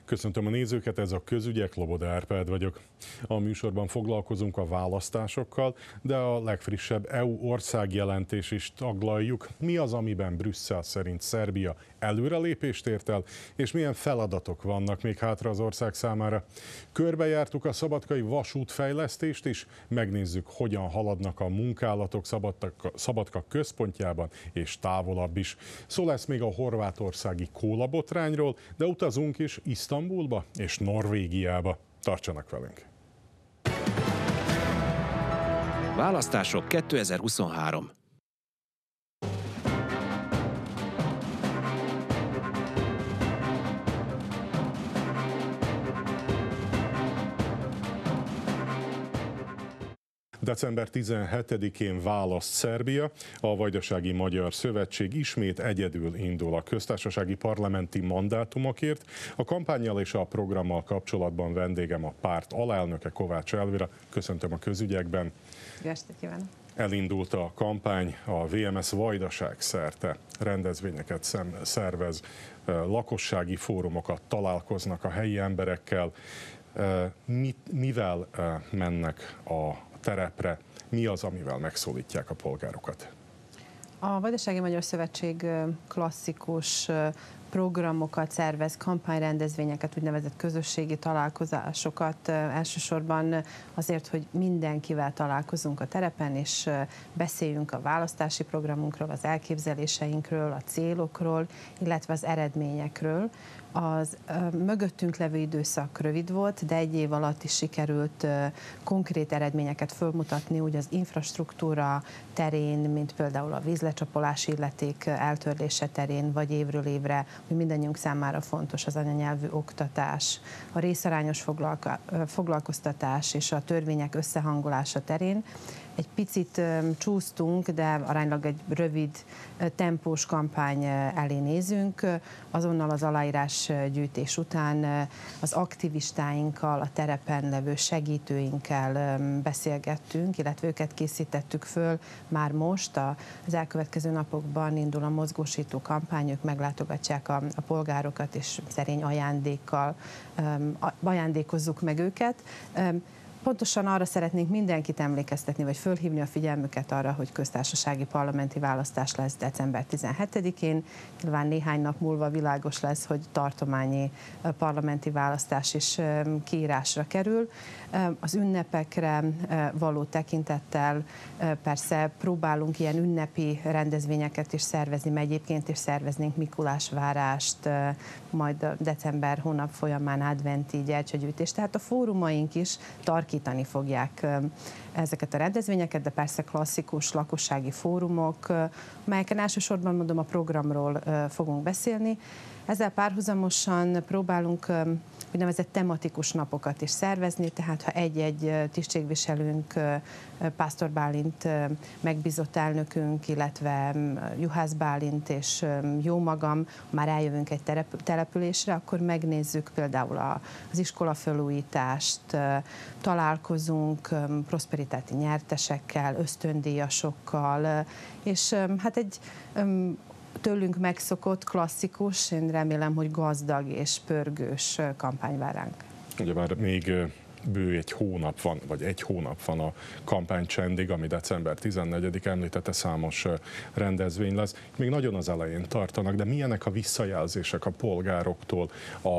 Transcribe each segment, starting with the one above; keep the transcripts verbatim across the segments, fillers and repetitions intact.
Köszöntöm a nézőket, ez a Közügyek, Loboda Árpád vagyok. A műsorban foglalkozunk a választásokkal, de a legfrissebb é u országjelentés is taglaljuk. Mi az, amiben Brüsszel szerint Szerbia előrelépést ért el, és milyen feladatok vannak még hátra az ország számára. Körbejártuk a szabadkai vasútfejlesztést is, megnézzük, hogyan haladnak a munkálatok Szabadka, Szabadka központjában és távolabb is. Szó lesz még a horvátországi kólabotrányról, de utazunk is Isztambulba és Norvégiába. Tartsanak velünk! Választások kétezer-huszonhárom. december tizenhetedikén választ Szerbia, a Vajdasági Magyar Szövetség ismét egyedül indul a köztársasági parlamenti mandátumokért. A kampánnyal és a programmal kapcsolatban vendégem a párt alelnöke, Kovács Elvira. Köszöntöm a Közügyekben. Jó estét kívánok! Elindult a kampány, a vé em es Vajdaság szerte rendezvényeket szervez, lakossági fórumokat, találkoznak a helyi emberekkel. Mit, mivel mennek a terepre, mi az, amivel megszólítják a polgárokat? A Vajdasági Magyar Szövetség klasszikus programokat szervez, kampányrendezvényeket, úgynevezett közösségi találkozásokat, elsősorban azért, hogy mindenkivel találkozunk a terepen, és beszéljünk a választási programunkról, az elképzeléseinkről, a célokról, illetve az eredményekről. Az ö, mögöttünk levő időszak rövid volt, de egy év alatt is sikerült ö, konkrét eredményeket fölmutatni, úgy az infrastruktúra terén, mint például a vízlecsapolási illeték eltörlése terén, vagy évről évre, hogy mindannyiunk számára fontos az anyanyelvű oktatás, a részarányos foglalko- foglalkoztatás és a törvények összehangolása terén. Egy picit csúsztunk, de aránylag egy rövid tempós kampány elé nézünk. Azonnal az aláírásgyűjtés után az aktivistáinkkal, a terepen levő segítőinkkel beszélgettünk, illetve őket készítettük föl már most. Az elkövetkező napokban indul a mozgósító kampány, ők meglátogatják a, a polgárokat, és szerény ajándékkal ajándékozzuk meg őket. Pontosan arra szeretnénk mindenkit emlékeztetni, vagy fölhívni a figyelmüket arra, hogy köztársasági parlamenti választás lesz december tizenhetedikén. Nyilván néhány nap múlva világos lesz, hogy tartományi parlamenti választás is kiírásra kerül. Az ünnepekre való tekintettel persze próbálunk ilyen ünnepi rendezvényeket is szervezni, mert egyébként is szerveznénk Mikulásvárást, majd december hónap folyamán adventi gyertyagyűjtést. Tehát a fórumaink is tarkítani fogják ezeket a rendezvényeket, de persze klasszikus lakossági fórumok, melyeken elsősorban mondom a programról fogunk beszélni. Ezzel párhuzamosan próbálunk úgynevezett tematikus napokat is szervezni, tehát ha egy-egy tisztségviselőnk, Pásztor Bálint megbízott elnökünk, illetve Juhász Bálint és jó magam, már eljövünk egy településre, akkor megnézzük például az iskolafelújítást, találkozunk prosperitáti nyertesekkel, ösztöndíjasokkal, és hát egy tőlünk megszokott, klasszikus, én remélem, hogy gazdag és pörgős kampány vár ránk. Ugye már még bő egy hónap van, vagy egy hónap van a kampánycsendig, ami december tizennegyedike, említette, számos rendezvény lesz. Még nagyon az elején tartanak, de milyenek a visszajelzések a polgároktól a,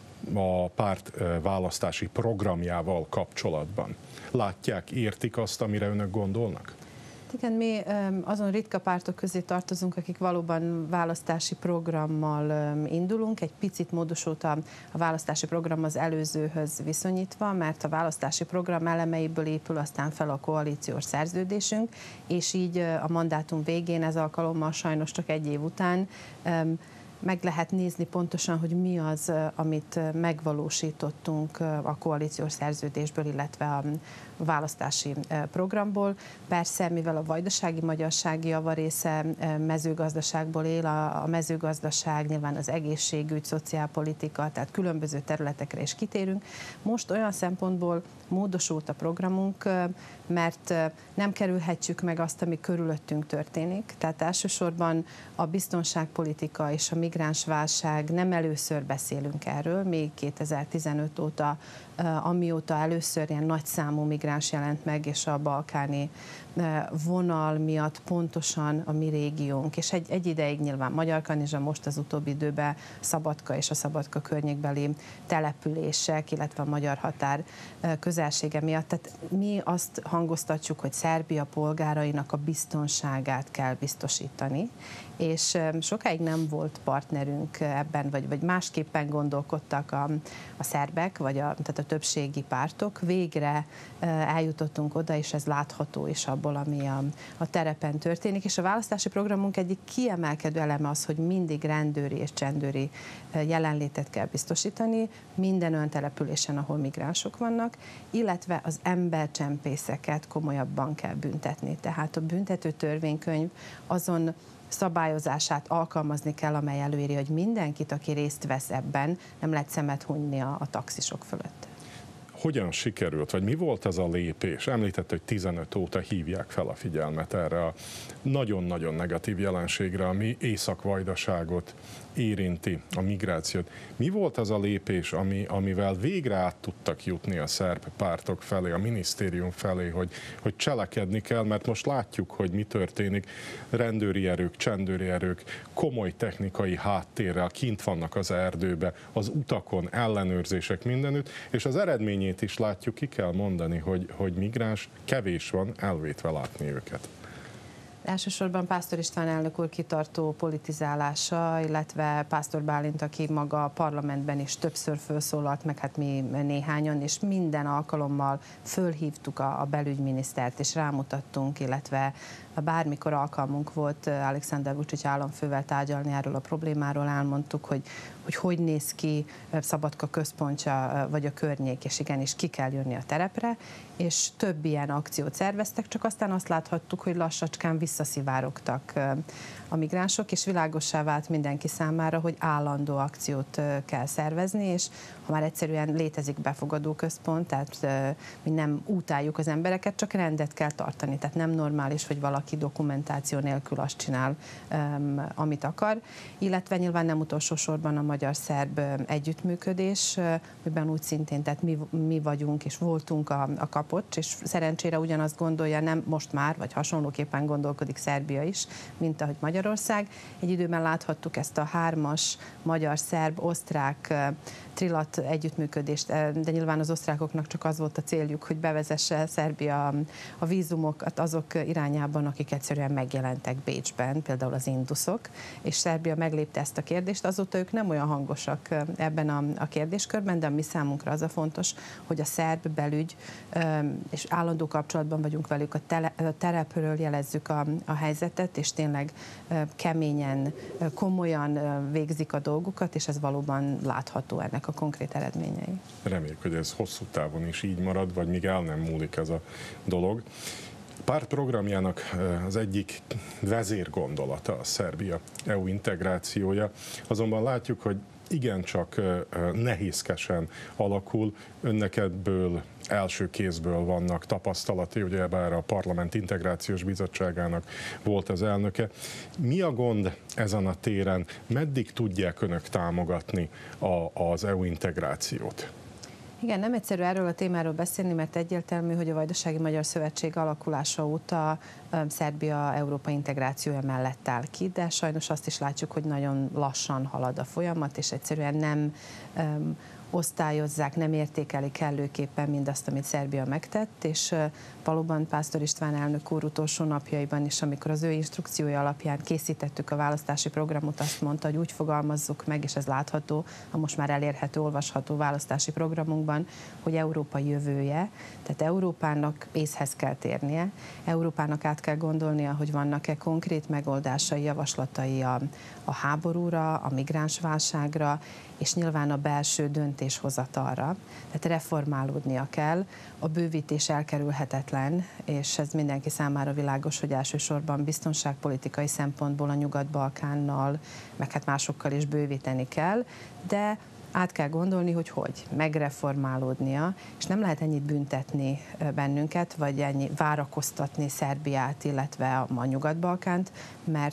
a párt választási programjával kapcsolatban? Látják, értik azt, amire önök gondolnak? Igen, mi azon ritka pártok közé tartozunk, akik valóban választási programmal indulunk. Egy picit módosult a, a választási program az előzőhöz viszonyítva, mert a választási program elemeiből épül aztán fel a koalíciós szerződésünk, és így a mandátum végén, ez alkalommal sajnos csak egy év után meg lehet nézni pontosan, hogy mi az, amit megvalósítottunk a koalíciós szerződésből, illetve a választási programból. Persze, mivel a vajdasági magyarság javarésze mezőgazdaságból él, a mezőgazdaság, nyilván az egészségügy, szociálpolitika, tehát különböző területekre is kitérünk. Most olyan szempontból módosult a programunk, mert nem kerülhetjük meg azt, ami körülöttünk történik. Tehát elsősorban a biztonságpolitika és a migránsválság, nem először beszélünk erről, még kétezer-tizenöt óta, amióta először ilyen nagyszámú migráns jelent meg, és a balkáni vonal miatt pontosan a mi régiónk, és egy, egy ideig nyilván Magyarkanizsa, most az utóbbi időben Szabadka és a Szabadka környékbeli települések, illetve a magyar határ közelsége miatt. Tehát mi azt hangoztatjuk, hogy Szerbia polgárainak a biztonságát kell biztosítani, és sokáig nem volt partnerünk ebben, vagy, vagy másképpen gondolkodtak a, a szerbek, vagy a, tehát a többségi pártok. Végre eljutottunk oda, és ez látható is abból, ami a, a terepen történik, és a választási programunk egyik kiemelkedő eleme az, hogy mindig rendőri és csendőri jelenlétet kell biztosítani minden olyan településen, ahol migránsok vannak, illetve az embercsempészeket komolyabban kell büntetni. Tehát a büntető törvénykönyv azon szabályozását alkalmazni kell, amely előírja, hogy mindenkit, aki részt vesz ebben, nem lehet szemet hunyni a, a taxisok fölött. Hogyan sikerült, vagy mi volt ez a lépés? Említett, hogy tizenöt óta hívják fel a figyelmet erre a nagyon-nagyon negatív jelenségre, ami Észak-Vajdaságot érinti, a migrációt. Mi volt az a lépés, ami, amivel végre át tudtak jutni a szerb pártok felé, a minisztérium felé, hogy, hogy cselekedni kell, mert most látjuk, hogy mi történik. Rendőri erők, csendőri erők, komoly technikai háttérrel kint vannak az erdőbe, az utakon, ellenőrzések mindenütt, és az eredményét is látjuk, ki kell mondani, hogy, hogy migráns kevés van, elvétve látni őket. Elsősorban Pásztor István elnök úr kitartó politizálása, illetve Pásztor Bálint, aki maga a parlamentben is többször felszólalt, meg hát mi néhányan, és minden alkalommal fölhívtuk a, a belügyminisztert, és rámutattunk, illetve bármikor alkalmunk volt Alexander Vučić államfővel tárgyalni erről a problémáról, elmondtuk, hogy hogy, hogy néz ki Szabadka központja, vagy a környék, és igenis ki kell jönni a terepre, és több ilyen akciót szerveztek, csak aztán azt láthattuk, hogy lassacskán visszaszivárogtak a migránsok, és világossá vált mindenki számára, hogy állandó akciót kell szervezni, és ha már egyszerűen létezik befogadó központ, tehát mi nem útáljuk az embereket, csak rendet kell tartani, tehát nem normális, hogy valaki dokumentáció nélkül azt csinál, amit akar, illetve nyilván nem utolsó sorban a magyar-szerb együttműködés, amiben úgy szintén, tehát mi, mi vagyunk és voltunk a, a kapocs, és szerencsére ugyanazt gondolja, nem most már, vagy hasonlóképpen gondolkodik Szerbia is, mint ahogy Magyarország. Egy időben láthattuk ezt a hármas magyar-szerb-osztrák trilat együttműködést, de nyilván az osztrákoknak csak az volt a céljuk, hogy bevezesse Szerbia a vízumokat azok irányában, akik egyszerűen megjelentek Bécsben, például az induszok, és Szerbia meglépte ezt a kérdést. Azóta ők nem olyan hangosak ebben a, a kérdéskörben, de a mi számunkra az a fontos, hogy a szerb belügy, és állandó kapcsolatban vagyunk velük, a, tele, a terepről jelezzük a, a helyzetet, és tényleg keményen, komolyan végzik a dolgukat, és ez valóban látható ennek a konkrét eredményei. Reméljük, hogy ez hosszú távon is így marad, vagy míg el nem múlik ez a dolog. Párt programjának az egyik vezérgondolata a Szerbia é u integrációja, azonban látjuk, hogy igencsak nehézkesen alakul, önnek ebből első kézből vannak tapasztalati, ugye bár a Parlament Integrációs Bizottságának volt az elnöke. Mi a gond ezen a téren? Meddig tudják önök támogatni a, az é u integrációt? Igen, nem egyszerű erről a témáról beszélni, mert egyértelmű, hogy a Vajdasági Magyar Szövetség alakulása óta Szerbia európai integrációja mellett áll ki, de sajnos azt is látjuk, hogy nagyon lassan halad a folyamat, és egyszerűen nem um, osztályozzák, nem értékelik kellőképpen mindazt, amit Szerbia megtett, és valóban Pásztor István elnök úr utolsó napjaiban is, amikor az ő instrukciója alapján készítettük a választási programot, azt mondta, hogy úgy fogalmazzuk meg, és ez látható a most már elérhető, olvasható választási programunkban, hogy Európa jövője, tehát Európának észhez kell térnie, Európának át kell gondolnia, hogy vannak-e konkrét megoldásai, javaslatai a, a háborúra, a migránsválságra, és nyilván a belső döntéshozatalra. Tehát reformálódnia kell, a bővítés elkerülhetetlen, és ez mindenki számára világos, hogy elsősorban biztonságpolitikai szempontból a Nyugat-Balkánnal, meg hát másokkal is bővíteni kell, de át kell gondolni, hogy hogy, megreformálódnia, és nem lehet ennyit büntetni bennünket, vagy ennyi várakoztatni Szerbiát, illetve a Nyugat-Balkánt, mert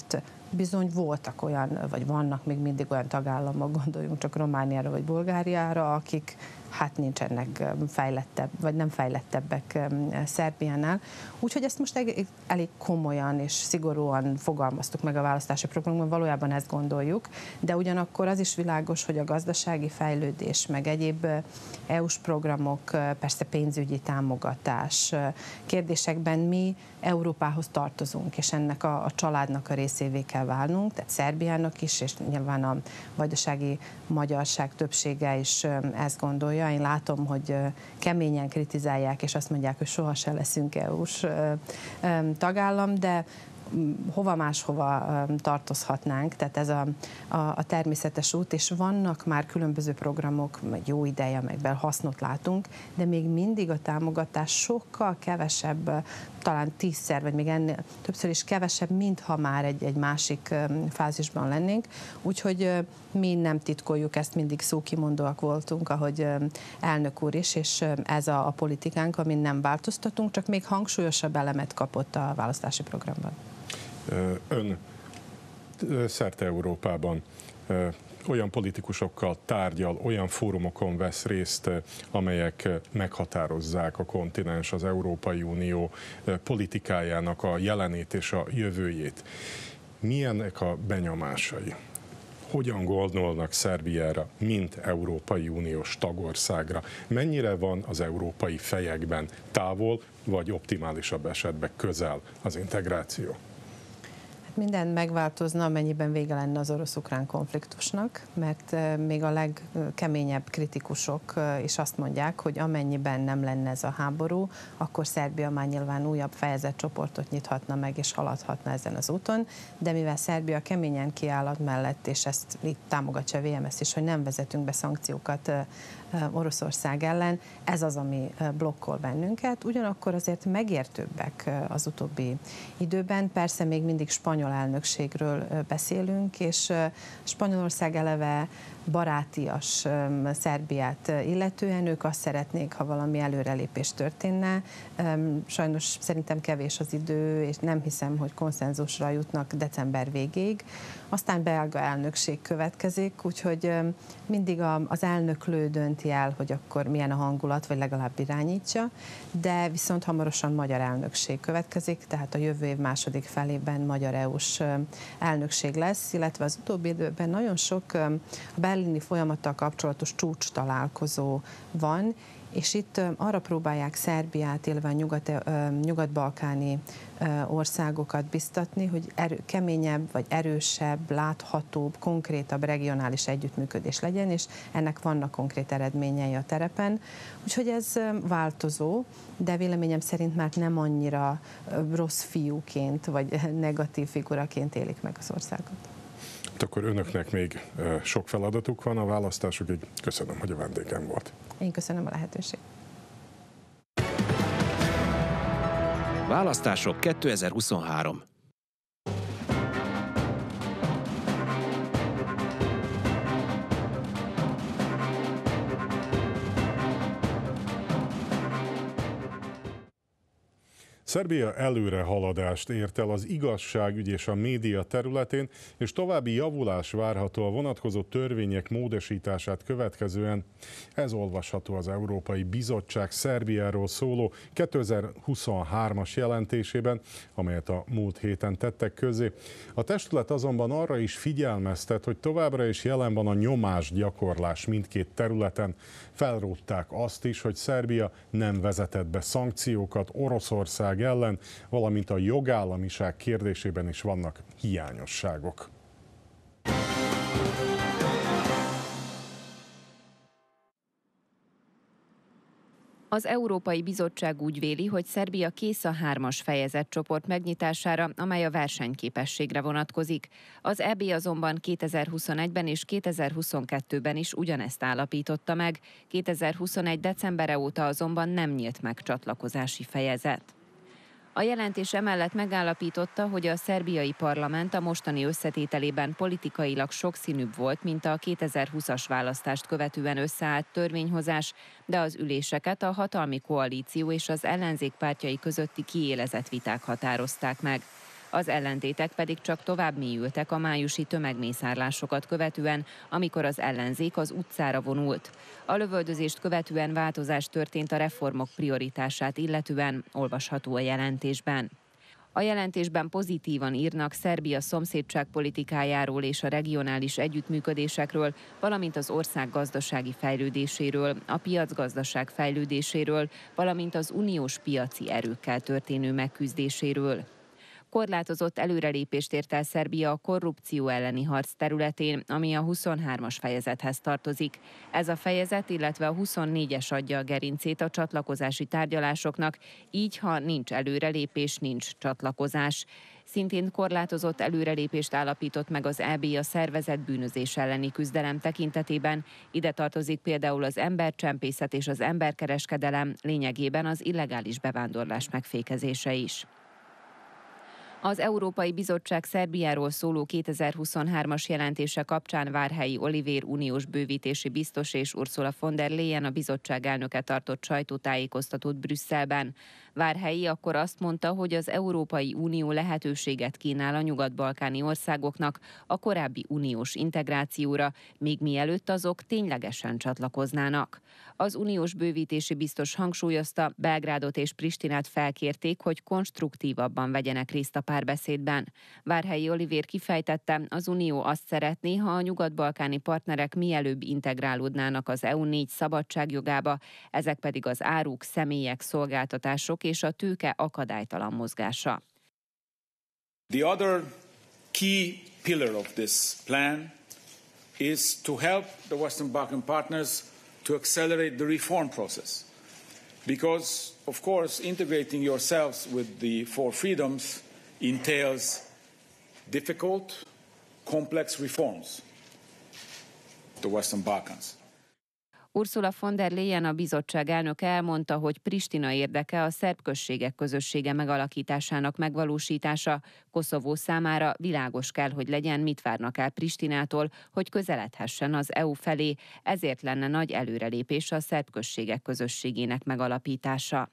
bizony voltak olyan, vagy vannak még mindig olyan tagállamok, gondoljunk csak Romániára vagy Bulgáriára, akik hát nincsenek fejlettebb, vagy nem fejlettebbek Szerbiánál. Úgyhogy ezt most elég, elég komolyan és szigorúan fogalmaztuk meg a választási programban, valójában ezt gondoljuk, de ugyanakkor az is világos, hogy a gazdasági fejlődés, meg egyéb é u-s programok, persze pénzügyi támogatás kérdésekben mi Európához tartozunk, és ennek a, a családnak a részévé kell válnunk, tehát Szerbiának is, és nyilván a vajdasági magyarság többsége is ezt gondolja. Én látom, hogy keményen kritizálják, és azt mondják, hogy sohasem leszünk é u-s tagállam, de hova máshova tartozhatnánk, tehát ez a, a, a természetes út, és vannak már különböző programok, meg jó ideje, amelyekben hasznot látunk, de még mindig a támogatás sokkal kevesebb, talán tízszer, vagy még ennél többször is kevesebb, mintha már egy, egy másik fázisban lennénk. Úgyhogy mi nem titkoljuk, ezt mindig szókimondóak voltunk, ahogy elnök úr is, és ez a, a politikánk, amin nem változtatunk, csak még hangsúlyosabb elemet kapott a választási programban. Ön szerte Európában olyan politikusokkal tárgyal, olyan fórumokon vesz részt, amelyek meghatározzák a kontinens, az Európai Unió politikájának a jelenét és a jövőjét. Milyenek a benyomásai? Hogyan gondolnak Szerbiára, mint Európai Uniós tagországra? Mennyire van az európai fejekben távol, vagy optimálisabb esetben közel az integráció? Minden megváltozna, amennyiben vége lenne az orosz-ukrán konfliktusnak, mert még a legkeményebb kritikusok is azt mondják, hogy amennyiben nem lenne ez a háború, akkor Szerbia már nyilván újabb fejezetcsoportot nyithatna meg, és haladhatna ezen az úton, de mivel Szerbia keményen kiáll mellett, és ezt itt támogatja a vé em es is, hogy nem vezetünk be szankciókat Oroszország ellen, ez az, ami blokkol bennünket. Ugyanakkor azért megértőbbek az utóbbi időben. Persze még mindig spanyol elnökségről beszélünk, és Spanyolország eleve barátias Szerbiát illetően, ők azt szeretnék, ha valami előrelépés történne. Sajnos szerintem kevés az idő, és nem hiszem, hogy konszenzusra jutnak december végéig. Aztán belga elnökség következik, úgyhogy mindig az elnöklő dönti el, hogy akkor milyen a hangulat, vagy legalább irányítja, de viszont hamarosan magyar elnökség következik, tehát a jövő év második felében magyar é u-s elnökség lesz, illetve az utóbbi időben nagyon sok a berlini folyamattal kapcsolatos csúcs találkozó van, és itt arra próbálják Szerbiát, illetve a nyugat, nyugat-balkáni országokat biztatni, hogy erő, keményebb, vagy erősebb, láthatóbb, konkrétabb regionális együttműködés legyen, és ennek vannak konkrét eredményei a terepen. Úgyhogy ez változó, de véleményem szerint már nem annyira rossz fiúként, vagy negatív figuraként élik meg az országot. Akkor önöknek még sok feladatuk van a választásokig. Köszönöm, hogy a vendégem volt. Én köszönöm a lehetőséget. Választások kétezer-huszonhárom. Szerbia előrehaladást ért el az igazságügy és a média területén, és további javulás várható a vonatkozó törvények módosítását következően. Ez olvasható az Európai Bizottság Szerbiáról szóló kétezer-huszonhármas jelentésében, amelyet a múlt héten tettek közzé. A testület azonban arra is figyelmeztet, hogy továbbra is jelen van a nyomásgyakorlás mindkét területen. Felrótták azt is, hogy Szerbia nem vezetett be szankciókat Oroszország ellen, valamint a jogállamiság kérdésében is vannak hiányosságok. Az Európai Bizottság úgy véli, hogy Szerbia kész a hármas fejezetcsoport megnyitására, amely a versenyképességre vonatkozik. Az é bé azonban kétezer-huszonegyben és kétezer-huszonkettőben is ugyanezt állapította meg, kétezer-huszonegy decembere óta azonban nem nyílt meg csatlakozási fejezet. A jelentés emellett megállapította, hogy a szerbiai parlament a mostani összetételében politikailag sokszínűbb volt, mint a kétezer-húszas választást követően összeállt törvényhozás, de az üléseket a hatalmi koalíció és az ellenzék pártjai közötti kiélezett viták határozták meg. Az ellentétek pedig csak tovább mélyültek a májusi tömegmészárlásokat követően, amikor az ellenzék az utcára vonult. A lövöldözést követően változás történt a reformok prioritását illetően, olvasható a jelentésben. A jelentésben pozitívan írnak Szerbia szomszédságpolitikájáról és a regionális együttműködésekről, valamint az ország gazdasági fejlődéséről, a piacgazdaság fejlődéséről, valamint az uniós piaci erőkkel történő megküzdéséről. Korlátozott előrelépést ért el Szerbia a korrupció elleni harc területén, ami a huszonhármas fejezethez tartozik. Ez a fejezet, illetve a huszonnégyes adja a gerincét a csatlakozási tárgyalásoknak, így ha nincs előrelépés, nincs csatlakozás. Szintén korlátozott előrelépést állapított meg az é bé a szervezett bűnözés elleni küzdelem tekintetében. Ide tartozik például az embercsempészet és az emberkereskedelem, lényegében az illegális bevándorlás megfékezése is. Az Európai Bizottság Szerbiáról szóló kétezer-huszonhármas jelentése kapcsán Várhelyi Olivér uniós bővítési biztos és Ursula von der Leyen a bizottság elnöke tartott sajtótájékoztatót Brüsszelben. Várhelyi akkor azt mondta, hogy az Európai Unió lehetőséget kínál a nyugat-balkáni országoknak a korábbi uniós integrációra, még mielőtt azok ténylegesen csatlakoznának. Az uniós bővítési biztos hangsúlyozta, Belgrádot és Pristinát felkérték, hogy konstruktívabban vegyenek részt a párbeszédben. Várhelyi Olivér kifejtette, az Unió azt szeretné, ha a nyugat-balkáni partnerek mielőbb integrálódnának az é u négy szabadságjogába, ezek pedig az áruk, személyek, szolgáltatások és a tőke akadálytalan mozgása. The other key pillar of this plan is to help the Western Balkan partners to accelerate the reform process. Because, of course, integrating yourselves with the four freedoms entails difficult, complex reforms of the Western Balkans. Ursula von der Leyen, a bizottság elnöke elmondta, hogy Pristina érdeke a szerb községek közössége megalakításának megvalósítása. Koszovó számára világos kell, hogy legyen, mit várnak el Pristinától, hogy közeledhessen az é u felé, ezért lenne nagy előrelépés a szerb községek közösségének megalapítása.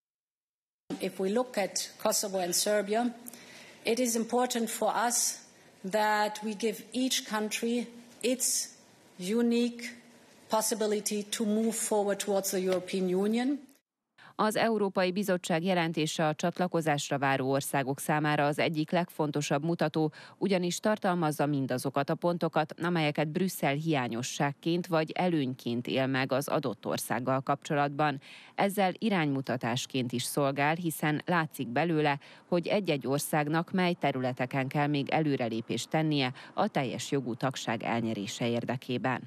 If we look at Kosovo and Serbia, it is important for us that we give each country its unique possibility to move forward towards the European Union. Az Európai Bizottság jelentése a csatlakozásra váró országok számára az egyik legfontosabb mutató, ugyanis tartalmazza mindazokat a pontokat, amelyeket Brüsszel hiányosságként vagy előnyként él meg az adott országgal kapcsolatban. Ezzel iránymutatásként is szolgál, hiszen látszik belőle, hogy egy-egy országnak mely területeken kell még előrelépést tennie a teljes jogú tagság elnyerése érdekében.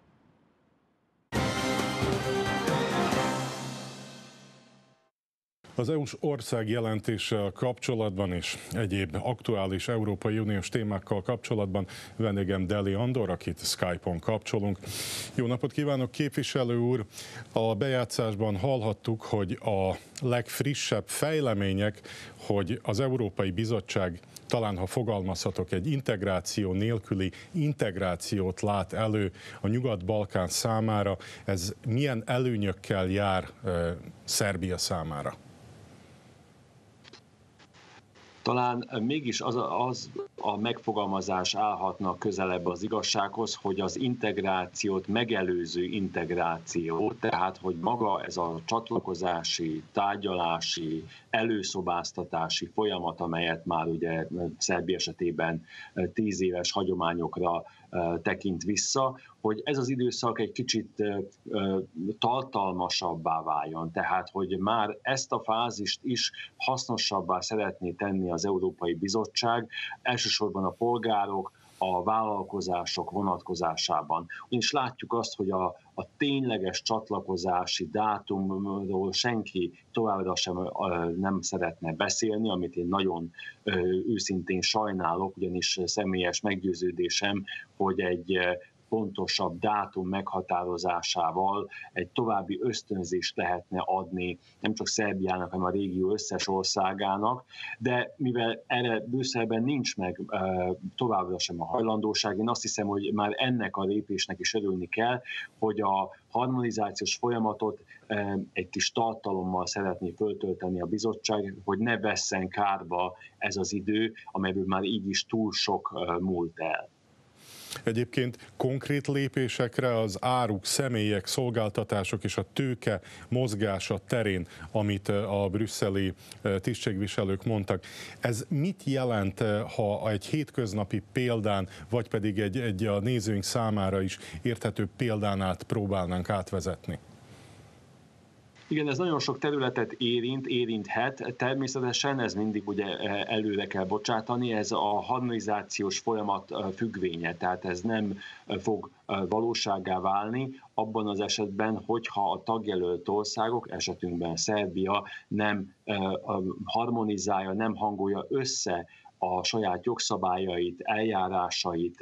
Az é u-s országjelentéssel kapcsolatban és egyéb aktuális Európai Uniós témákkal kapcsolatban vendégem Deli Andor, akit Skype-on kapcsolunk. Jó napot kívánok, képviselő úr! A bejátszásban hallhattuk, hogy a legfrissebb fejlemények, hogy az Európai Bizottság, talán ha fogalmazhatok, egy integráció nélküli integrációt lát elő a Nyugat-Balkán számára. Ez milyen előnyökkel jár e, Szerbia számára? Talán mégis az a, az a megfogalmazás állhatna közelebb az igazsághoz, hogy az integrációt megelőző integráció, tehát hogy maga ez a csatlakozási, tárgyalási, előszobáztatási folyamat, amelyet már ugye Szerbia esetében tíz éves hagyományokra tekint vissza, hogy ez az időszak egy kicsit tartalmasabbá váljon, tehát hogy már ezt a fázist is hasznosabbá szeretné tenni az Európai Bizottság, elsősorban a polgárok, a vállalkozások vonatkozásában. Ugyanis látjuk azt, hogy a, a tényleges csatlakozási dátumról senki továbbra sem nem szeretne beszélni, amit én nagyon őszintén sajnálok, ugyanis személyes meggyőződésem, hogy egy pontosabb dátum meghatározásával egy további ösztönzést lehetne adni nem csak Szerbiának, hanem a régió összes országának, de mivel erre Brüsszelben nincs meg továbbra sem a hajlandóság, én azt hiszem, hogy már ennek a lépésnek is örülni kell, hogy a harmonizációs folyamatot egy kis tartalommal szeretné föltölteni a bizottság, hogy ne vesszen kárba ez az idő, amelyből már így is túl sok múlt el. Egyébként konkrét lépésekre az áruk, személyek, szolgáltatások és a tőke mozgása terén, amit a brüsszeli tisztségviselők mondtak, ez mit jelent, ha egy hétköznapi példán, vagy pedig egy, egy a nézőink számára is érthető példán át próbálnánk átvezetni? Igen, ez nagyon sok területet érint, érinthet. Természetesen ez mindig ugye előre kell bocsátani, ez a harmonizációs folyamat függvénye, tehát ez nem fog valósággá válni abban az esetben, hogyha a tagjelölt országok, esetünkben Szerbia nem harmonizálja, nem hangolja össze a saját jogszabályait, eljárásait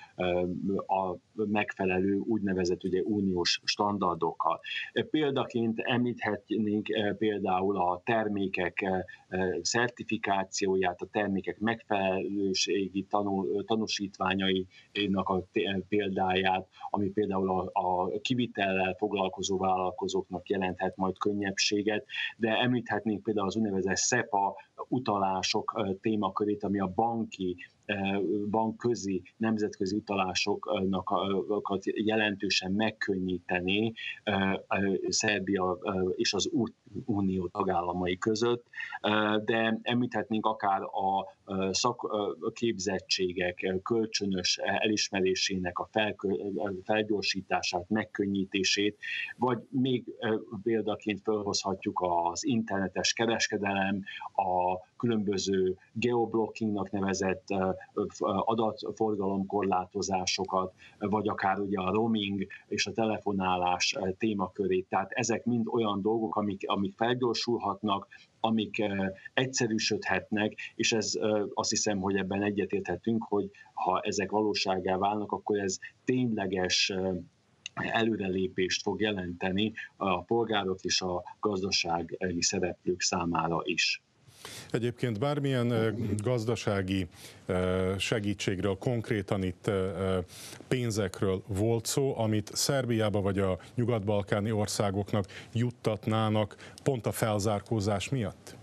a megfelelő úgynevezett ugye, uniós standardokkal. Példaként említhetnénk például a termékek szertifikációját, a termékek megfelelőségi tanul, tanúsítványainak a példáját, ami például a, a kivitellel foglalkozó vállalkozóknak jelenthet majd könnyebbséget, de említhetnénk például az úgynevezett SEPA utalások témakörét, ami a banki, bankközi, nemzetközi utalásoknak jelentősen megkönnyíteni Szerbia és az Unió tagállamai között, de említhetnénk akár a szakképzettségek kölcsönös elismerésének a felgyorsítását, megkönnyítését, vagy még példaként felhozhatjuk az internetes kereskedelem, a különböző geoblockingnak nevezett adatforgalomkorlátozásokat, vagy akár ugye a roaming és a telefonálás témakörét. Tehát ezek mind olyan dolgok, amik, amik felgyorsulhatnak, amik egyszerűsödhetnek, és ez azt hiszem, hogy ebben egyetérthetünk, hogy ha ezek valósággá válnak, akkor ez tényleges előrelépést fog jelenteni a polgárok és a gazdasági szereplők számára is. Egyébként bármilyen gazdasági segítségről, konkrétan itt pénzekről volt szó, amit Szerbiába vagy a nyugat-balkáni országoknak juttatnának pont a felzárkózás miatt?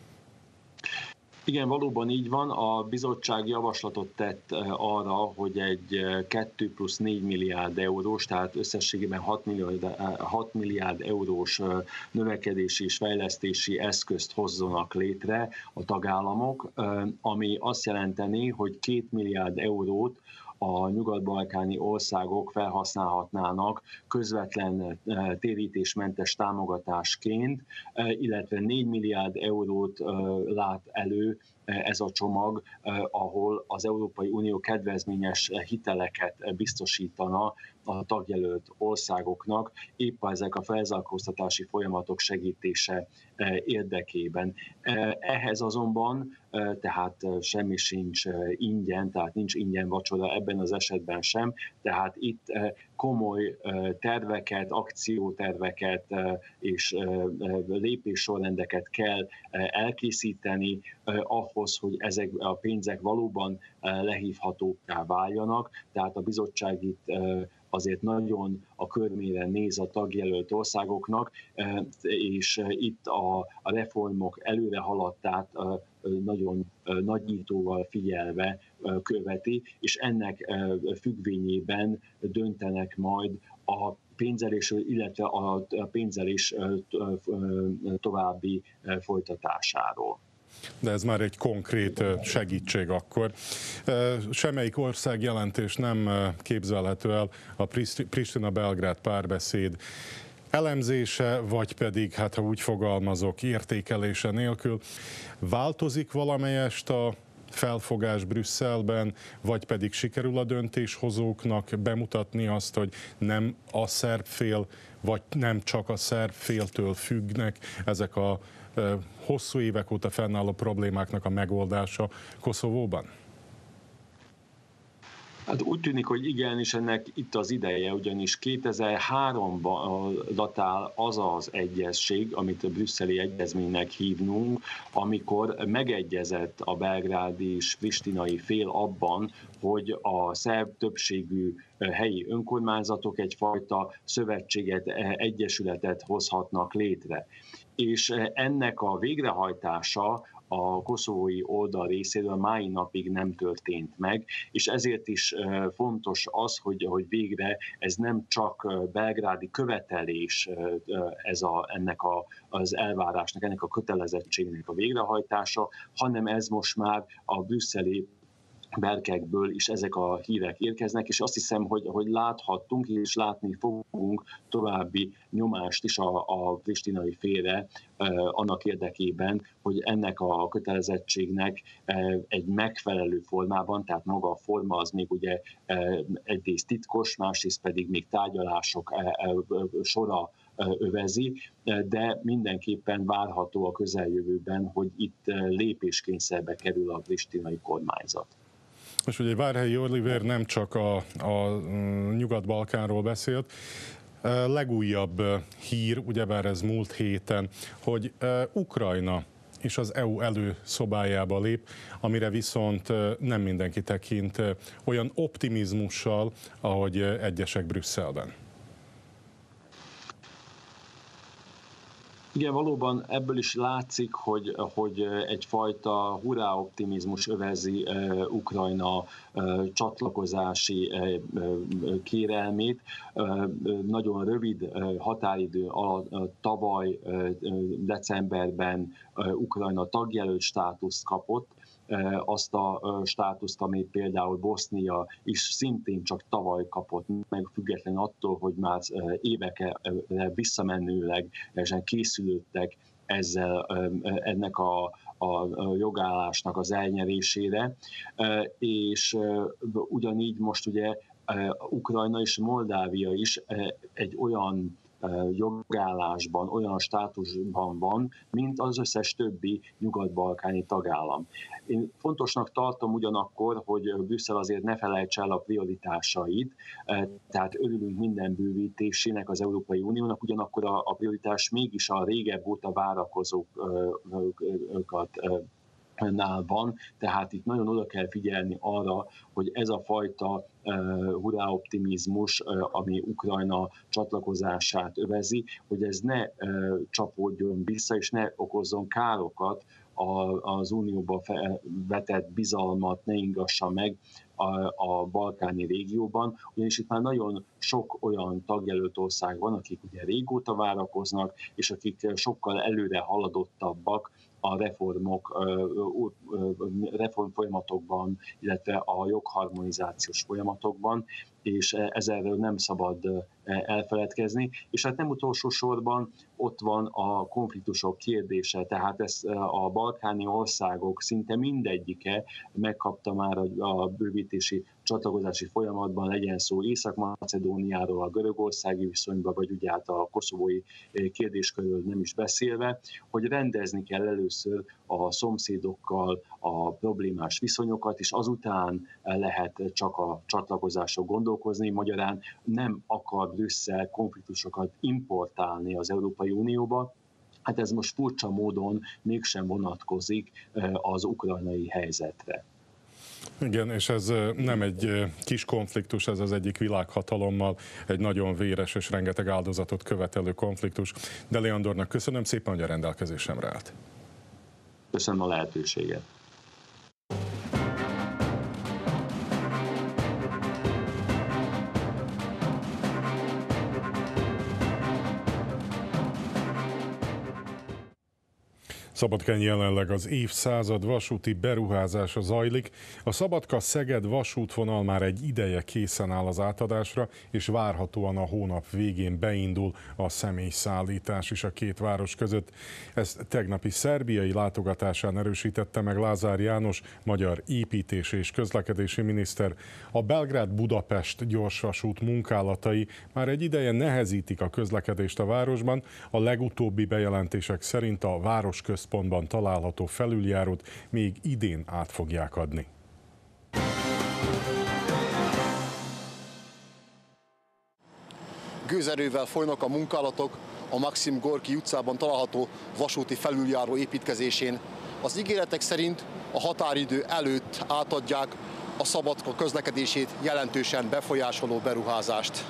Igen, valóban így van. A bizottság javaslatot tett arra, hogy egy kettő plusz négy milliárd eurós, tehát összességében hat milliárd eurós növekedési és fejlesztési eszközt hozzanak létre a tagállamok, ami azt jelenteni, hogy két milliárd eurót a nyugat-balkáni országok felhasználhatnának közvetlen térítésmentes támogatásként, illetve négy milliárd eurót lát elő ez a csomag, ahol az Európai Unió kedvezményes hiteleket biztosítana a tagjelölt országoknak, épp ezek a felzárkóztatási folyamatok segítése érdekében. Ehhez azonban tehát semmi sincs ingyen, tehát nincs ingyen vacsora ebben az esetben sem, tehát itt komoly terveket, akcióterveket és lépéssorrendeket kell elkészíteni ahhoz, hogy ezek a pénzek valóban lehívhatókká váljanak, tehát a bizottság itt azért nagyon a körmére néz a tagjelölt országoknak, és itt a reformok előre haladtát nagyon nagyítóval figyelve követi, és ennek függvényében döntenek majd a pénzelésről, illetve a pénzelés további folytatásáról. De ez már egy konkrét segítség akkor. Semmelyik ország jelentés nem képzelhető el a Pristina-Belgrád párbeszéd elemzése, vagy pedig, hát ha úgy fogalmazok, értékelése nélkül. Változik valamelyest a felfogás Brüsszelben, vagy pedig sikerül a döntéshozóknak bemutatni azt, hogy nem a szerb fél, vagy nem csak a szerb féltől függnek ezek a hosszú évek óta fennálló problémáknak a megoldása Koszovóban? Hát úgy tűnik, hogy igen, és ennek itt az ideje, ugyanis kétezer-háromban datál az az egyezség, amit a brüsszeli egyezménynek hívnunk, amikor megegyezett a belgrádi és pristinai fél abban, hogy a szerb többségű helyi önkormányzatok egyfajta szövetséget, egyesületet hozhatnak létre. És ennek a végrehajtása a koszovói oldal részéről mai napig nem történt meg, és ezért is fontos az, hogy, hogy végre ez nem csak belgrádi követelés ez a, ennek a, az elvárásnak, ennek a kötelezettségnek a végrehajtása, hanem ez most már a brüsszeli berkekből is ezek a hírek érkeznek, és azt hiszem, hogy, hogy láthattunk és látni fogunk további nyomást is a, a pristinai félre eh, annak érdekében, hogy ennek a kötelezettségnek eh, egy megfelelő formában, tehát maga a forma az még ugye eh, egyrészt titkos, másrészt pedig még tárgyalások eh, eh, sora övezi, de mindenképpen várható a közeljövőben, hogy itt lépéskényszerbe kerül a pristinai kormányzat. És ugye Várhelyi Olivér nem csak a, a Nyugat-Balkánról beszélt, legújabb hír, ugyebár ez múlt héten, hogy Ukrajna és az é u előszobájába lép, amire viszont nem mindenki tekint olyan optimizmussal, ahogy egyesek Brüsszelben. Igen, valóban ebből is látszik, hogy, hogy egyfajta hurrá optimizmus övezi uh, Ukrajna uh, csatlakozási uh, kérelmét. Uh, nagyon rövid uh, határidő alatt uh, tavaly uh, decemberben uh, Ukrajna tagjelölt státuszt kapott, azt a státuszt, amit például Bosznia is szintén csak tavaly kapott meg, független attól, hogy már évekre visszamenőleg készülődtek ezzel, ennek a, a jogállásnak az elnyerésére, és ugyanígy most ugye Ukrajna és Moldávia is egy olyan jogállásban, olyan státusban van, mint az összes többi nyugat-balkáni tagállam. Én fontosnak tartom ugyanakkor, hogy Brüsszel azért ne felejtse el a prioritásait, tehát örülünk minden bővítésének az Európai Uniónak, ugyanakkor a, a prioritás mégis a régebb óta várakozókat nál van, tehát itt nagyon oda kell figyelni arra, hogy ez a fajta uh, hurráoptimizmus, uh, ami Ukrajna csatlakozását övezi, hogy ez ne uh, csapódjon vissza, és ne okozzon károkat a, az unióba vetett bizalmat, ne ingassa meg a, a balkáni régióban, ugyanis itt már nagyon sok olyan tagjelölt ország van, akik ugye régóta várakoznak, és akik sokkal előre haladottabbak a reformok, reformfolyamatokban, illetve a jogharmonizációs folyamatokban, és ezerről nem szabad elfeledkezni. És hát nem utolsó sorban ott van a konfliktusok kérdése, tehát ez a balkáni országok szinte mindegyike megkapta már a bővítési csatlakozási folyamatban, legyen szó Észak-Macedóniáról, a görögországi viszonyban, vagy ugye hát a koszovói kérdéskörről nem is beszélve, hogy rendezni kell először a szomszédokkal a problémás viszonyokat, és azután lehet csak a csatlakozásról gondolkozni. Magyarán nem akar Brüsszel konfliktusokat importálni az Európai Unióba. Hát ez most furcsa módon mégsem vonatkozik az ukrajnai helyzetre. Igen, és ez nem egy kis konfliktus, ez az egyik világhatalommal egy nagyon véres és rengeteg áldozatot követelő konfliktus. Deli Andornak köszönöm szépen, hogy a rendelkezésemre állt. Köszönöm a lehetőséget. Szabadkán jelenleg az évszázad vasúti beruházása zajlik. A Szabadka-Szeged vasútvonal már egy ideje készen áll az átadásra, és várhatóan a hónap végén beindul a személyszállítás is a két város között. Ezt tegnapi szerbiai látogatásán erősítette meg Lázár János, magyar építési és közlekedési miniszter. A Belgrád-Budapest gyorsvasút munkálatai már egy ideje nehezítik a közlekedést a városban. A legutóbbi bejelentések szerint a városközpontban található felüljárót még idén át fogják adni. Gőzerővel folynak a munkálatok a Maxim Gorki utcában található vasúti felüljáró építkezésén. Az ígéretek szerint a határidő előtt átadják a Szabadka közlekedését jelentősen befolyásoló beruházást.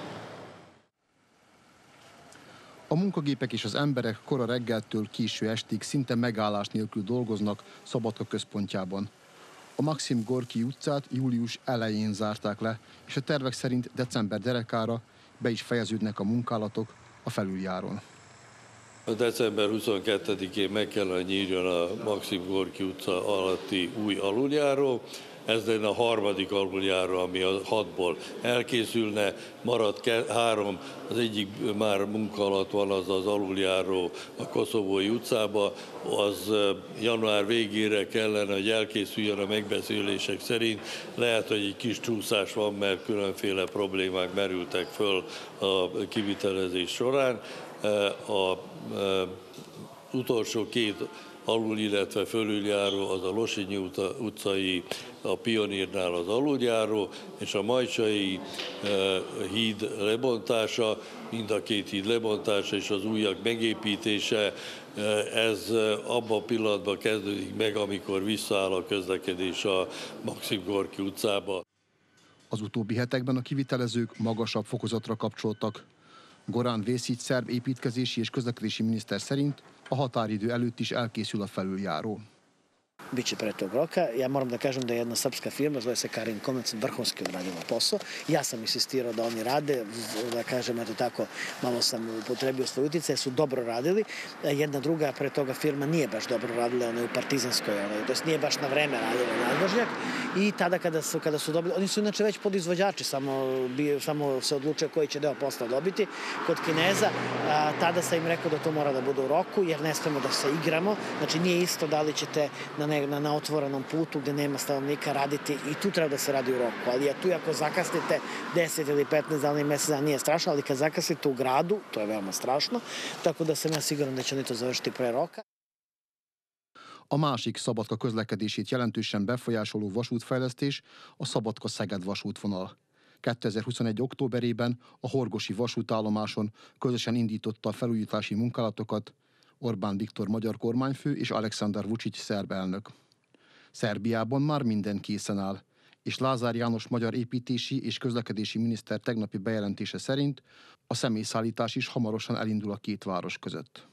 A munkagépek és az emberek kora reggeltől késő estig szinte megállás nélkül dolgoznak Szabadka központjában. A Maxim Gorki utcát július elején zárták le, és a tervek szerint december derekára be is fejeződnek a munkálatok a felüljárón. A december huszonkettedikén meg kellene nyíljon a Maxim Gorki utca alatti új aluljáró. Ez lenne a harmadik aluljáró, ami a hatból elkészülne, marad három, az egyik már munka alatt van, az az aluljáró a Koszovói utcába, az január végére kellene, hogy elkészüljön a megbeszélések szerint. Lehet, hogy egy kis csúszás van, mert különféle problémák merültek föl a kivitelezés során. A utolsó két alul, illetve fölüljáró az a Losinyi utcai, a Pionírnál az aluljáró, és a Majcsai híd lebontása, mind a két híd lebontása és az újak megépítése, ez abban a pillanatban kezdődik meg, amikor visszaáll a közlekedés a Maxim Gorki utcába. Az utóbbi hetekben a kivitelezők magasabb fokozatra kapcsoltak. Goran Vesic szerb építkezési és közlekedési miniszter szerint a határidő előtt is elkészül a felüljáró. Biće pre tog roka. Ja moram da kažem da je jedna srpska firma, zove se Karin Komerc, vrhunski odradila posao. Ja sam insistirao da oni rade, da kažem, eto tako, malo sam upotrebio svoj uticaj, su dobro radili. Jedna druga pre toga firma nije baš dobro radila, ona je u Partizanskoj, ona, to jest nije baš na vreme radila nadvožnjak. I tada kada su, kada su dobili, oni su inače već podizvođači, samo, bi, samo se odlučuje koji će deo posla dobiti kod Kineza. A, tada sam im rekao da to mora da bude u roku, jer ne smemo da se igramo. Znači nije isto da li ćete na ne Na, na otvorenom putu gde nema stanovnika raditi i tu treba da se radi u roku, ali ja tu ako zakasnite deset ili petnaest dana i mesec dana nije strašno, ali kad zakasnite u gradu, to je veoma strašno, tako da sam ja siguran da će oni to završiti pre roka. A másik Szabadka közlekedését jelentősen befolyásoló vasútfejlesztés a Szabadka-Szeged vasútvonal. kétezer-huszonegy. októberében a Horgosi vasútállomáson közösen indította a felújítási munkálatokat Orbán Viktor magyar kormányfő és Alexander Vučić szerb elnök. Szerbiában már minden készen áll, és Lázár János magyar építési és közlekedési miniszter tegnapi bejelentése szerint a személyszállítás is hamarosan elindul a két város között.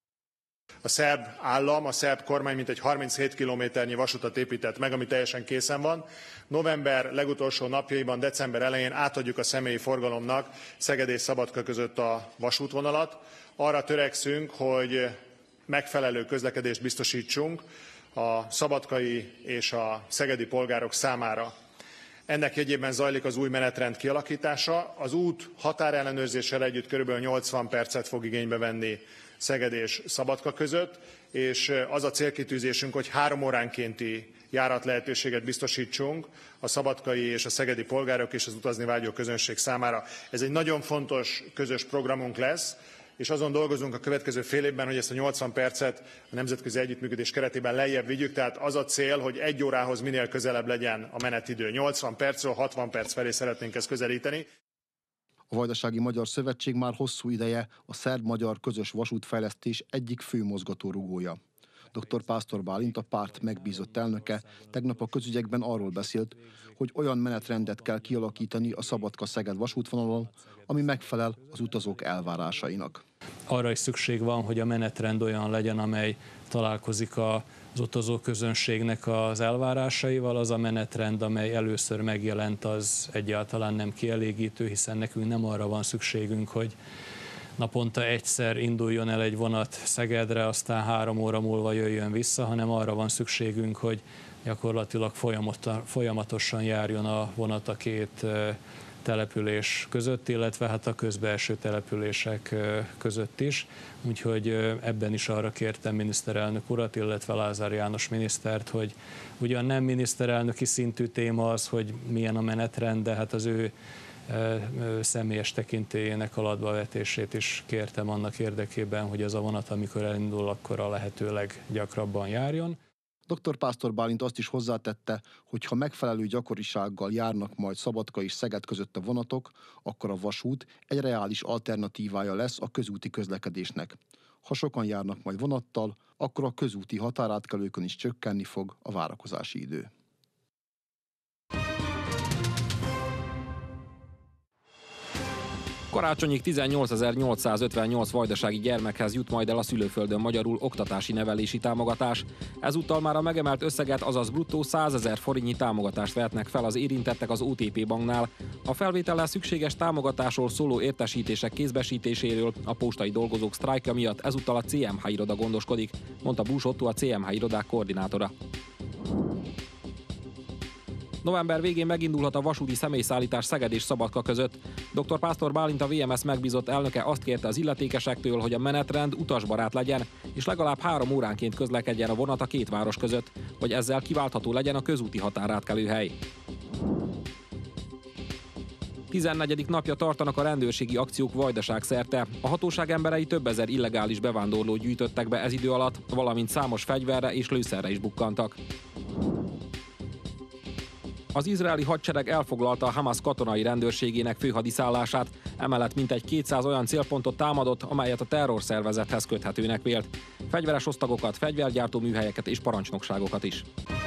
A szerb állam, a szerb kormány mintegy harminchét kilométernyi vasutat épített meg, ami teljesen készen van. November legutolsó napjaiban, december elején átadjuk a személyi forgalomnak Szeged és Szabadka között a vasútvonalat. Arra törekszünk, hogy megfelelő közlekedést biztosítsunk a szabadkai és a szegedi polgárok számára. Ennek jegyében zajlik az új menetrend kialakítása. Az út határellenőrzéssel együtt körülbelül nyolcvan percet fog igénybe venni Szeged és Szabadka között, és az a célkitűzésünk, hogy három óránkénti járat lehetőséget biztosítsunk a szabadkai és a szegedi polgárok és az utazni vágyó közönség számára. Ez egy nagyon fontos közös programunk lesz, és azon dolgozunk a következő fél évben, hogy ezt a nyolcvan percet a nemzetközi együttműködés keretében lejjebb vigyük, tehát az a cél, hogy egy órához minél közelebb legyen a menetidő. nyolcvan percről hatvan perc felé szeretnénk ezt közelíteni. A Vajdasági Magyar Szövetség már hosszú ideje a szerb-magyar közös vasútfejlesztés egyik fő mozgatórugója. doktor Pásztor Bálint, a párt megbízott elnöke tegnap a közügyekben arról beszélt, hogy olyan menetrendet kell kialakítani a Szabadka-Szeged vasútvonalon, ami megfelel az utazók elvárásainak. Arra is szükség van, hogy a menetrend olyan legyen, amely találkozik az utazóközönségnek az elvárásaival. Az a menetrend, amely először megjelent, az egyáltalán nem kielégítő, hiszen nekünk nem arra van szükségünk, hogy naponta egyszer induljon el egy vonat Szegedre, aztán három óra múlva jöjjön vissza, hanem arra van szükségünk, hogy gyakorlatilag folyamatosan járjon a vonat a két település között, illetve hát a közbeeső települések között is. Úgyhogy ebben is arra kértem miniszterelnök urat, illetve Lázár János minisztert, hogy ugyan nem miniszterelnöki szintű téma az, hogy milyen a menetrend, de hát az ő személyes tekintélyének alatbavetését is kértem annak érdekében, hogy az a vonat, amikor elindul, akkor a lehető leggyakrabban járjon. doktor Pásztor Bálint azt is hozzátette, hogy ha megfelelő gyakorisággal járnak majd Szabadka és Szeged között a vonatok, akkor a vasút egy reális alternatívája lesz a közúti közlekedésnek. Ha sokan járnak majd vonattal, akkor a közúti határátkelőkön is csökkenni fog a várakozási idő. Karácsonyig tizennyolcezer-nyolcszázötvennyolc vajdasági gyermekhez jut majd el a szülőföldön magyarul oktatási nevelési támogatás. Ezúttal már a megemelt összeget, azaz bruttó százezer forintnyi támogatást vehetnek fel az érintettek az o té pé banknál. A felvétellel szükséges támogatásról szóló értesítések kézbesítéséről a postai dolgozók sztrájkja miatt ezúttal a cé em há iroda gondoskodik, mondta Bús Ottó, a cé em há irodák koordinátora. November végén megindulhat a vasúti személyszállítás Szeged és Szabadka között. doktor Pásztor Bálint, a vé em es megbízott elnöke azt kérte az illetékesektől, hogy a menetrend utasbarát legyen, és legalább három óránként közlekedjen a vonat a két város között, hogy ezzel kiváltható legyen a közúti határátkelőhely. tizennegyedik napja tartanak a rendőrségi akciók Vajdaság szerte. A hatóság emberei több ezer illegális bevándorlót gyűjtöttek be ez idő alatt, valamint számos fegyverre és lőszerre is bukkantak. Az izraeli hadsereg elfoglalta a Hamas katonai rendőrségének főhadiszállását, emellett mintegy kétszáz olyan célpontot támadott, amelyet a terrorszervezethez köthetőnek vélt. Fegyveres osztagokat, fegyvergyártó műhelyeket és parancsnokságokat is.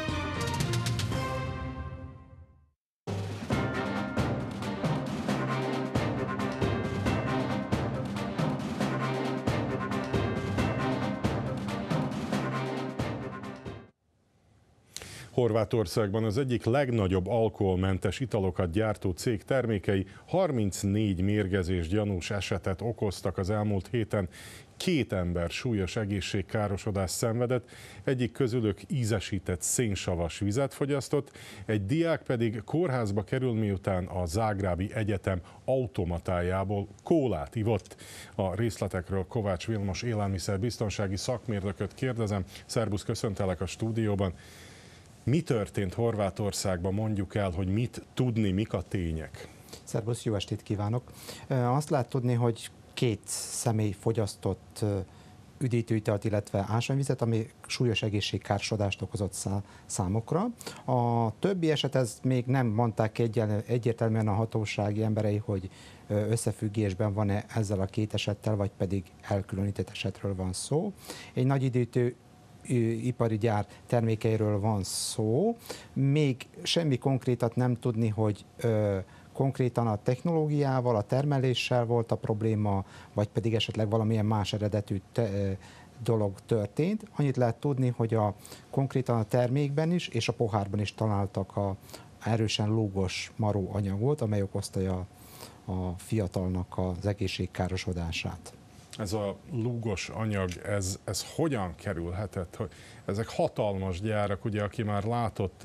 Horvátországban az egyik legnagyobb alkoholmentes italokat gyártó cég termékei harmincnégy mérgezés gyanús esetet okoztak az elmúlt héten. Két ember súlyos egészségkárosodást szenvedett, egyik közülük ízesített szénsavas vizet fogyasztott, egy diák pedig kórházba kerül, miután a Zágrábi Egyetem automatájából kólát ivott. A részletekről Kovács Vilmos élelmiszerbiztonsági szakmérnököt kérdezem. Szerbusz, köszöntelek a stúdióban. Mi történt Horvátországban, mondjuk el, hogy mit tudni, mik a tények? Szerbusz, jó estét kívánok! Azt lehet tudni, hogy két személy fogyasztott üdítőitalt, illetve ásványvizet, ami súlyos egészségkárosodást okozott számokra. A többi eset, ezt még nem mondták egyen, egyértelműen a hatósági emberei, hogy összefüggésben van-e ezzel a két esettel, vagy pedig elkülönített esetről van szó. Egy nagy üdítő ipari gyár termékeiről van szó. Még semmi konkrétat nem tudni, hogy ö, konkrétan a technológiával, a termeléssel volt a probléma, vagy pedig esetleg valamilyen más eredetű te, ö, dolog történt. Annyit lehet tudni, hogy a, konkrétan a termékben is és a pohárban is találtak a erősen lúgos maró anyagot, amely okozta a, a fiatalnak az egészségkárosodását. Ez a lúgos anyag, ez, ez hogyan kerülhetett? Ezek hatalmas gyárak, ugye, aki már látott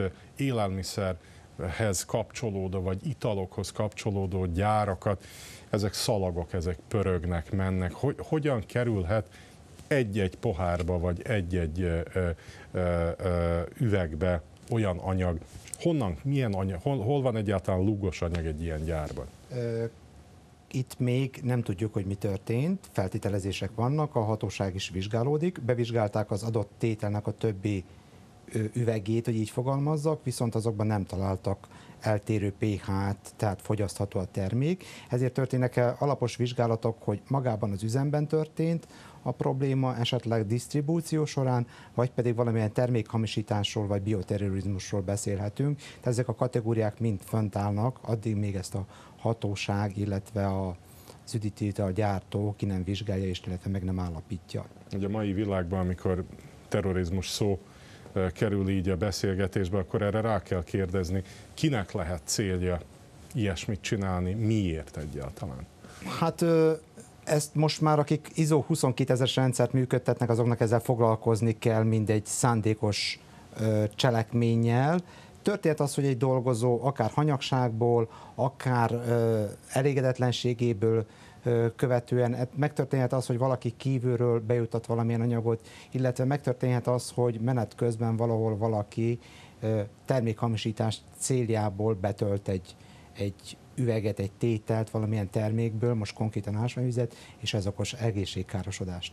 élelmiszerhez kapcsolódó, vagy italokhoz kapcsolódó gyárakat, ezek szalagok, ezek pörögnek, mennek. Hogy, hogyan kerülhet egy-egy pohárba, vagy egy-egy ö, ö, ö, üvegbe olyan anyag? Honnan, milyen anyag, hol, hol van egyáltalán lúgos anyag egy ilyen gyárban? Ö Itt még nem tudjuk, hogy mi történt, feltételezések vannak, a hatóság is vizsgálódik, bevizsgálták az adott tételnek a többi üvegét, hogy így fogalmazzak, viszont azokban nem találtak eltérő pé há-t, tehát fogyasztható a termék. Ezért történnek alapos vizsgálatok, hogy magában az üzemben történt a probléma, esetleg disztribúció során, vagy pedig valamilyen termékhamisításról vagy bioterrorizmusról beszélhetünk. Tehát ezek a kategóriák mind fönt állnak, addig még ezt a hatóság, illetve a az üdítőital gyártó ki nem vizsgálja, és illetve meg nem állapítja. Ugye a mai világban, amikor terrorizmus szó kerül így a beszélgetésbe, akkor erre rá kell kérdezni, kinek lehet célja ilyesmit csinálni, miért egyáltalán? Hát ezt most már, akik i es o huszonkétezres rendszert működtetnek, azoknak ezzel foglalkozni kell, mint egy szándékos cselekménnyel. Történt az, hogy egy dolgozó akár hanyagságból, akár ö, elégedetlenségéből ö, követően megtörténhet az, hogy valaki kívülről bejutott valamilyen anyagot, illetve megtörténhet az, hogy menet közben valahol valaki ö, termékhamisítás céljából betölt egy, egy üveget, egy tételt valamilyen termékből, most konkrétan ásványvizet, és ez okos egészségkárosodást.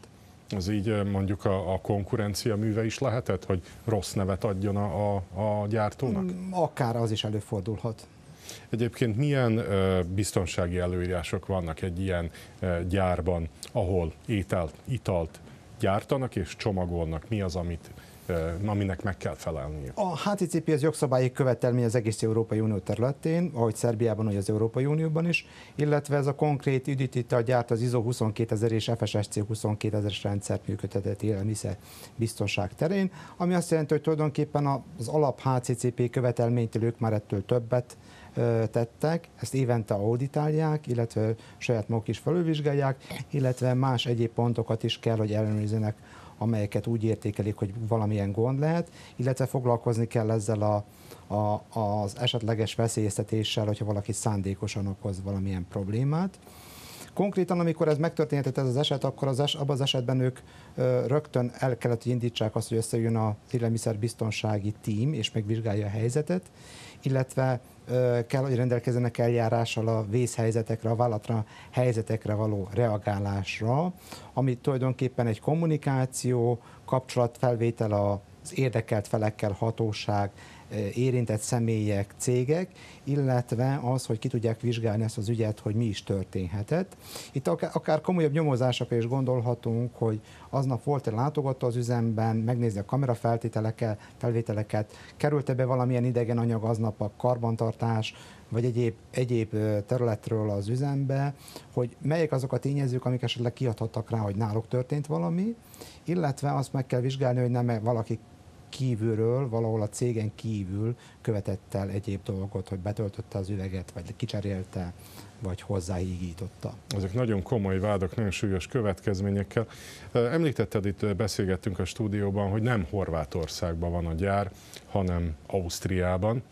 Az így mondjuk a, a konkurencia műve is lehetett, hogy rossz nevet adjon a, a, a gyártónak? Akár az is előfordulhat. Egyébként milyen uh, biztonsági előírások vannak egy ilyen uh, gyárban, ahol ételt, italt gyártanak és csomagolnak? Mi az, amit, uh, aminek meg kell felelnie? A há té cé pé az jogszabályi követelmény az egész Európai Unió területén, ahogy Szerbiában, ahogy az Európai Unióban is, illetve ez a konkrét üdítőital gyárt az i es o huszonkétezer és ef es es cé huszonkétezeres rendszert működtetett élelmiszer biztonság terén, ami azt jelenti, hogy tulajdonképpen az alap há cé cé pé követelménytől ők már ettől többet tettek, ezt évente auditálják, illetve saját maguk is felülvizsgálják, illetve más egyéb pontokat is kell, hogy ellenőrizzenek, amelyeket úgy értékelik, hogy valamilyen gond lehet, illetve foglalkozni kell ezzel a, a, az esetleges veszélyeztetéssel, hogyha valaki szándékosan okoz valamilyen problémát. Konkrétan, amikor ez megtörténhetett ez az eset, akkor az es, abban az esetben ők ö, rögtön el kellett, hogy indítsák azt, hogy összejön az élelmiszerbiztonsági tím, és megvizsgálja a helyzetet, illetve ö, kell, hogy rendelkezzenek eljárással a vészhelyzetekre, a vállalatra helyzetekre való reagálásra, ami tulajdonképpen egy kommunikáció, kapcsolatfelvétel az érdekelt felekkel, hatóság, érintett személyek, cégek, illetve az, hogy ki tudják vizsgálni ezt az ügyet, hogy mi is történhetett. Itt akár, akár komolyabb nyomozásokra is gondolhatunk, hogy aznap volt egy látogató az üzemben, megnézni a kamerafeltételeket, felvételeket, került-e be valamilyen idegen anyag aznap a karbantartás, vagy egyéb, egyéb területről az üzembe, hogy melyek azok a tényezők, amik esetleg kiadhattak rá, hogy náluk történt valami, illetve azt meg kell vizsgálni, hogy nem valaki kívülről, valahol a cégen kívül követett el egyéb dolgot, hogy betöltötte az üveget, vagy kicserélte, vagy hozzáhígította. Ezek nagyon komoly vádak, nagyon súlyos következményekkel. Említetted, itt beszélgettünk a stúdióban, hogy nem Horvátországban van a gyár, hanem Ausztriában.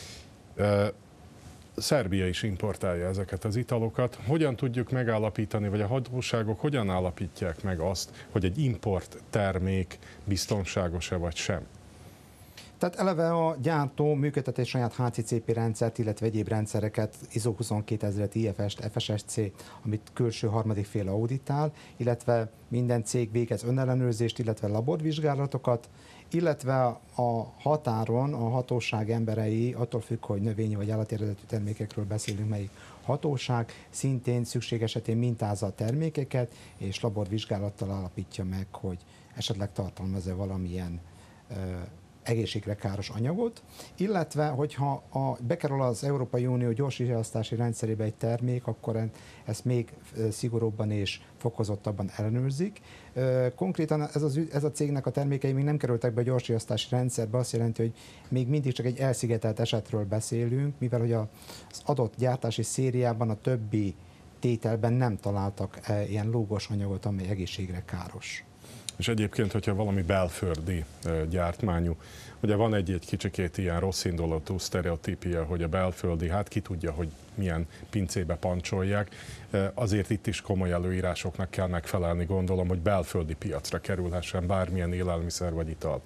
Szerbia is importálja ezeket az italokat. Hogyan tudjuk megállapítani, vagy a hatóságok hogyan állapítják meg azt, hogy egy import termék biztonságos-e vagy sem? Tehát eleve a gyártó működtet egy saját há cé cé pé rendszert, illetve egyéb rendszereket, i es o huszonkétezer, i ef es-t, ef es es cé, amit külső harmadik fél auditál, illetve minden cég végez önellenőrzést, illetve laborvizsgálatokat, illetve a határon a hatóság emberei, attól függ, hogy növényi vagy állati eredetű termékekről beszélünk, melyik hatóság szintén szükség esetén mintázza a termékeket, és laborvizsgálattal állapítja meg, hogy esetleg tartalmaz-e valamilyen ö, egészségre káros anyagot, illetve hogyha a, bekerül az Európai Unió gyorsriasztási rendszerébe egy termék, akkor ezt még szigorúbban és fokozottabban ellenőrzik. Konkrétan ez, az, ez a cégnek a termékei még nem kerültek be a gyorsriasztási rendszerbe, azt jelenti, hogy még mindig csak egy elszigetelt esetről beszélünk, mivel hogy az adott gyártási szériában a többi tételben nem találtak ilyen lúgos anyagot, amely egészségre káros. És egyébként, hogyha valami belföldi gyártmányú, ugye van egy-egy kicsikét ilyen rosszindulatú sztereotípia, hogy a belföldi, hát ki tudja, hogy milyen pincébe pancsolják, azért itt is komoly előírásoknak kell megfelelni, gondolom, hogy belföldi piacra kerülhessen bármilyen élelmiszer vagy ital.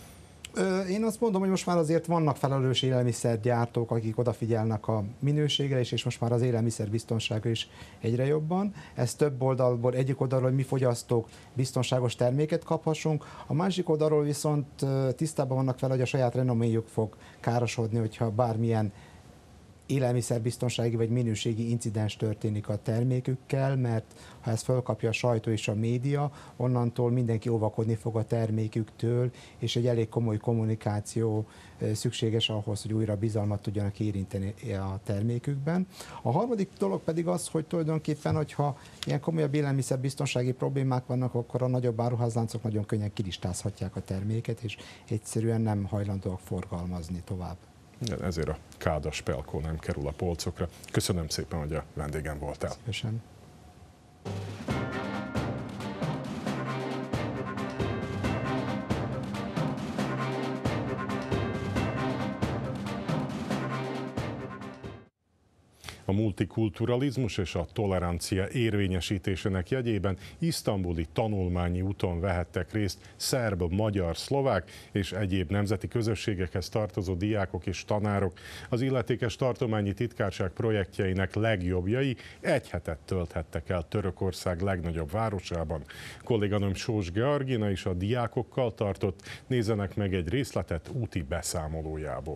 Én azt mondom, hogy most már azért vannak felelős élelmiszergyártók, akik odafigyelnek a minőségre is, és most már az élelmiszerbiztonságra is egyre jobban. Ez több oldalból, egyik oldalról, hogy mi fogyasztók biztonságos terméket kaphassunk, a másik oldalról viszont tisztában vannak vele, hogy a saját renoméjuk fog károsodni, hogyha bármilyen élelmiszerbiztonsági vagy minőségi incidens történik a termékükkel, mert ha ezt felkapja a sajtó és a média, onnantól mindenki óvakodni fog a terméküktől, és egy elég komoly kommunikáció szükséges ahhoz, hogy újra bizalmat tudjanak érinteni a termékükben. A harmadik dolog pedig az, hogy tulajdonképpen, hogyha ilyen komolyabb élelmiszerbiztonsági problémák vannak, akkor a nagyobb áruházláncok nagyon könnyen kilistázhatják a terméket, és egyszerűen nem hajlandóak forgalmazni tovább. Ezért a kádas pelkó nem kerül a polcokra. Köszönöm szépen, hogy a vendégem voltál. Szívesen. A multikulturalizmus és a tolerancia érvényesítésének jegyében isztambuli tanulmányi úton vehettek részt szerb, magyar, szlovák és egyéb nemzeti közösségekhez tartozó diákok és tanárok. Az illetékes tartományi titkárság projektjeinek legjobbjai egy hetet tölthettek el Törökország legnagyobb városában. Kolléganőm Sós Georgina is a diákokkal tartott, nézzenek meg egy részletet úti beszámolójából.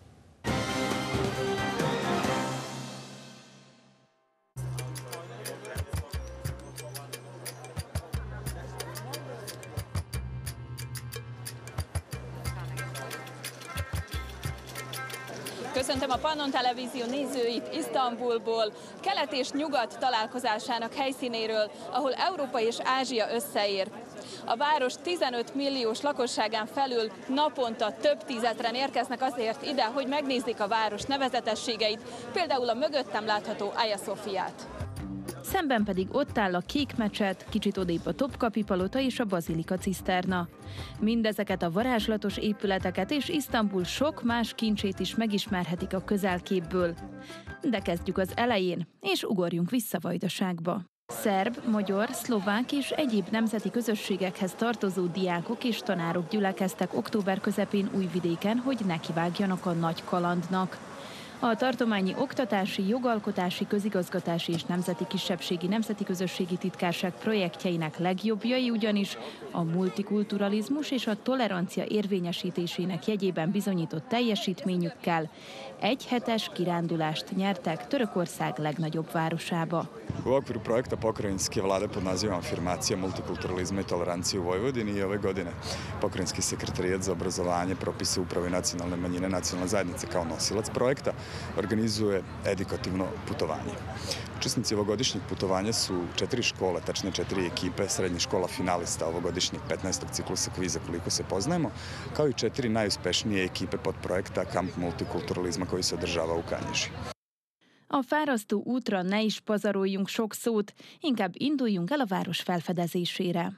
Köszöntöm a Pannon Televízió nézőit Isztambulból, kelet és nyugat találkozásának helyszínéről, ahol Európa és Ázsia összeér. A város tizenöt milliós lakosságán felül naponta több tízezren érkeznek azért ide, hogy megnézzék a város nevezetességeit, például a mögöttem látható Hagia Szofiát. Szemben pedig ott áll a Kék mecset, kicsit odébb a Topkapi palota és a Bazilika ciszterna. Mindezeket a varázslatos épületeket és Isztambul sok más kincsét is megismerhetik a közelképből. De kezdjük az elején, és ugorjunk vissza Vajdaságba. Szerb, magyar, szlovák és egyéb nemzeti közösségekhez tartozó diákok és tanárok gyülekeztek október közepén Újvidéken, hogy nekivágjanak a nagy kalandnak. A tartományi oktatási, jogalkotási, közigazgatási és nemzeti kisebbségi nemzeti közösségi titkárság projektjeinek legjobbjai ugyanis a multikulturalizmus és a tolerancia érvényesítésének jegyében bizonyított teljesítményükkel egy hetes kirándulást nyertek Törökország legnagyobb városába. U okviru projekta pokrajinske vlade pod nazivom Afirmacija multikulturalizma i tolerancije u Vojvodini i ove godine Pokrajinski sekretarijat za obrazovanje, propise uprave i nacionalne manjine, nacionalne zajednice kao nosilac projekta organizuje edukativno putovanje. Učesnici ovogodišnjeg putovanja su četiri škole, tačne četiri ekipe, srednjih škola finalista ovogodišnjeg petnaestog ciklusa kviza Koliko se poznajemo, kao i četiri najuspešnije ekipe pod projekta Kamp multikulturalizma koji se održava u Kanjiži. A fárasztó útra ne is pazaroljunk sok szót, inkább induljunk el a város felfedezésére.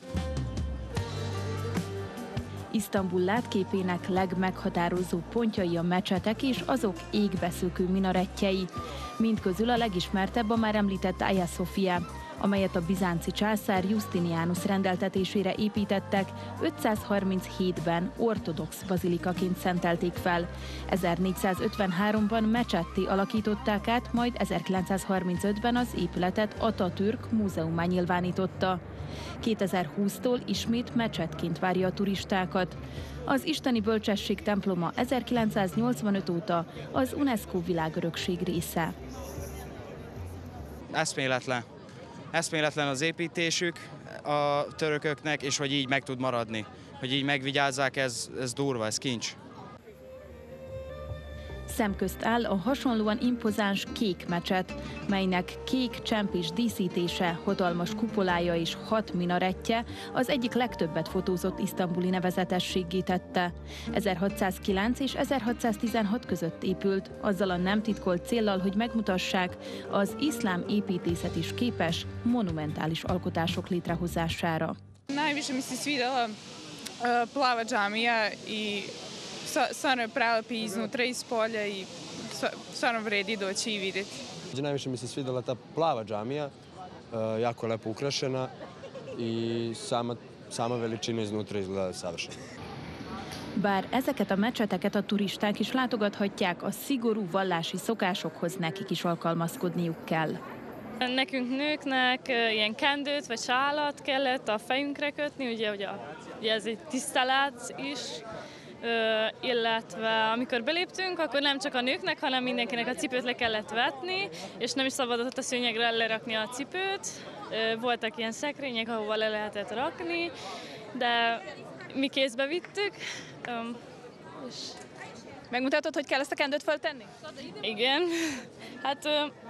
Isztambul látképének legmeghatározó pontjai a mecsetek és azok égbeszökő minarettjei. Mindközül a legismertebb a már említett Hagia Sofia, amelyet a bizánci császár Justinianus rendeltetésére építettek, ötszázharminchétben ortodox bazilikaként szentelték fel. ezernégyszázötvenháromban mecsetté alakították át, majd ezerkilencszázharmincötben az épületet Atatürk múzeummá nyilvánította. kétezer-húsztól ismét mecsetként várja a turistákat. Az isteni bölcsesség temploma ezerkilencszáznyolcvanöt óta az UNESCO világörökség része. Eszméletlen. Eszméletlen az építésük a törököknek, és hogy így meg tud maradni. Hogy így megvigyázzák, ez, ez durva, ez kincs. Szemközt áll a hasonlóan impozáns Kék mecset, melynek kék csempés díszítése, hatalmas kupolája és hat minarettje az egyik legtöbbet fotózott isztambuli nevezetességgé tette. ezerhatszázkilenc és ezerhatszáztizenhat között épült, azzal a nem titkolt céllal, hogy megmutassák, az iszlám építészet is képes monumentális alkotások létrehozására. Najviše mi se svidela plava džamija i stvarno je prelepi iznutra iz polja i stvarno vredi doći i vidjeti. Najviše mi se svidjela ta plava džamija, jako lepo ukrašena i sama, sama veličina iznutra izgleda savršeno. Bár ezeket a mecseteket a turisták is látogathatják, a szigorú vallási szokásokhoz nekik is alkalmazkodniuk kell. Nekünk nőknek ilyen kendőt vagy sálat kellett a fejünkre kötni, ugye, ugye, ugye ez egy tisztelet is, illetve amikor beléptünk, akkor nem csak a nőknek, hanem mindenkinek a cipőt le kellett vetni, és nem is szabadott a szőnyegre lerakni a cipőt. Voltak ilyen szekrények, ahova le lehetett rakni, de mi kézbe vittük. És megmutatod, hogy kell ezt a kendőt föltenni? Igen. Hát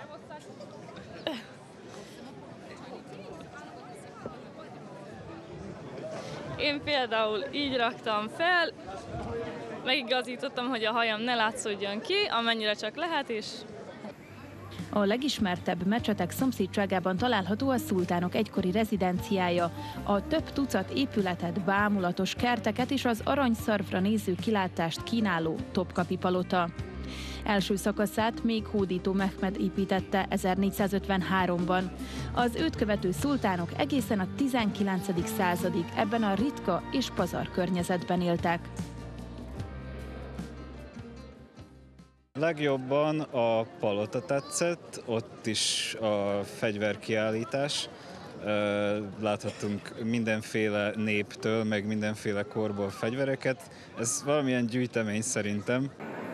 én például így raktam fel, megigazítottam, hogy a hajam ne látszódjon ki, amennyire csak lehet, és... A legismertebb mecsetek szomszédságában található a szultánok egykori rezidenciája, a több tucat épületet, bámulatos kerteket és az aranyszarvra néző kilátást kínáló Topkapi palota. Első szakaszát még hódító Mehmed építette ezernégyszázötvenháromban. Az őt követő szultánok egészen a tizenkilencedik századig ebben a ritka és pazar környezetben éltek. Legjobban a palota tetszett, ott is a fegyverkiállítás. Láthattunk mindenféle néptől, meg mindenféle korból fegyvereket. Ez valamilyen gyűjtemény szerintem.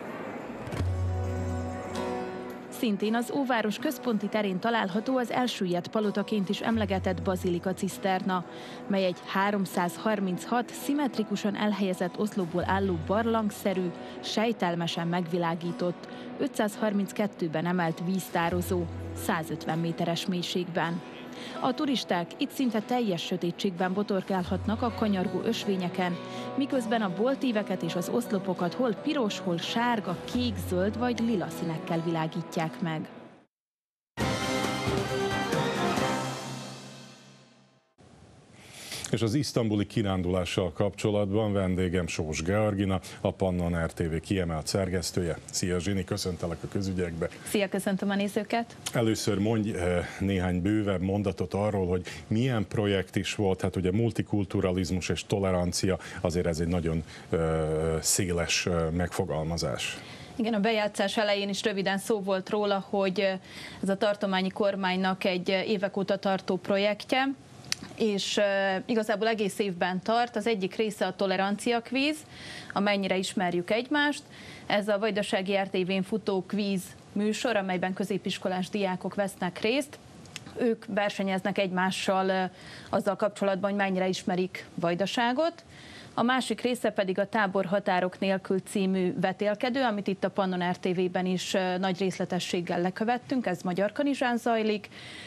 Szintén az óváros központi terén található az elsüllyedt palotaként is emlegetett Bazilika ciszterna, mely egy háromszázharminchat szimmetrikusan elhelyezett oszlopból álló barlangszerű, sejtelmesen megvilágított, ötszázharminckettőben emelt víztározó, százötven méteres mélységben. A turisták itt szinte teljes sötétségben botorkálhatnak a kanyargó ösvényeken, miközben a boltíveket és az oszlopokat hol piros, hol sárga, kék, zöld vagy lila színekkel világítják meg. És az isztambuli kirándulással kapcsolatban vendégem Sós Georgina, a Pannon er té vé kiemelt szerkesztője. Szia Zsini, köszöntelek a közügyekbe. Szia, köszöntöm a nézőket. Először mondj néhány bővebb mondatot arról, hogy milyen projekt is volt, hát ugye multikulturalizmus és tolerancia, azért ez egy nagyon széles megfogalmazás. Igen, a bejátszás elején is röviden szó volt róla, hogy ez a tartományi kormánynak egy évek óta tartó projektje, és uh, igazából egész évben tart. Az egyik része a tolerancia kvíz, amennyire ismerjük egymást. Ez a Vajdasági er té vén futó kvíz műsor, amelyben középiskolás diákok vesznek részt. Ők versenyeznek egymással uh, azzal kapcsolatban, hogy mennyire ismerik Vajdaságot. A másik része pedig a Tábor határok nélkül című vetélkedő, amit itt a Pannon er té vében is uh, nagy részletességgel lekövettünk, ez Magyarkanizsán zajlik,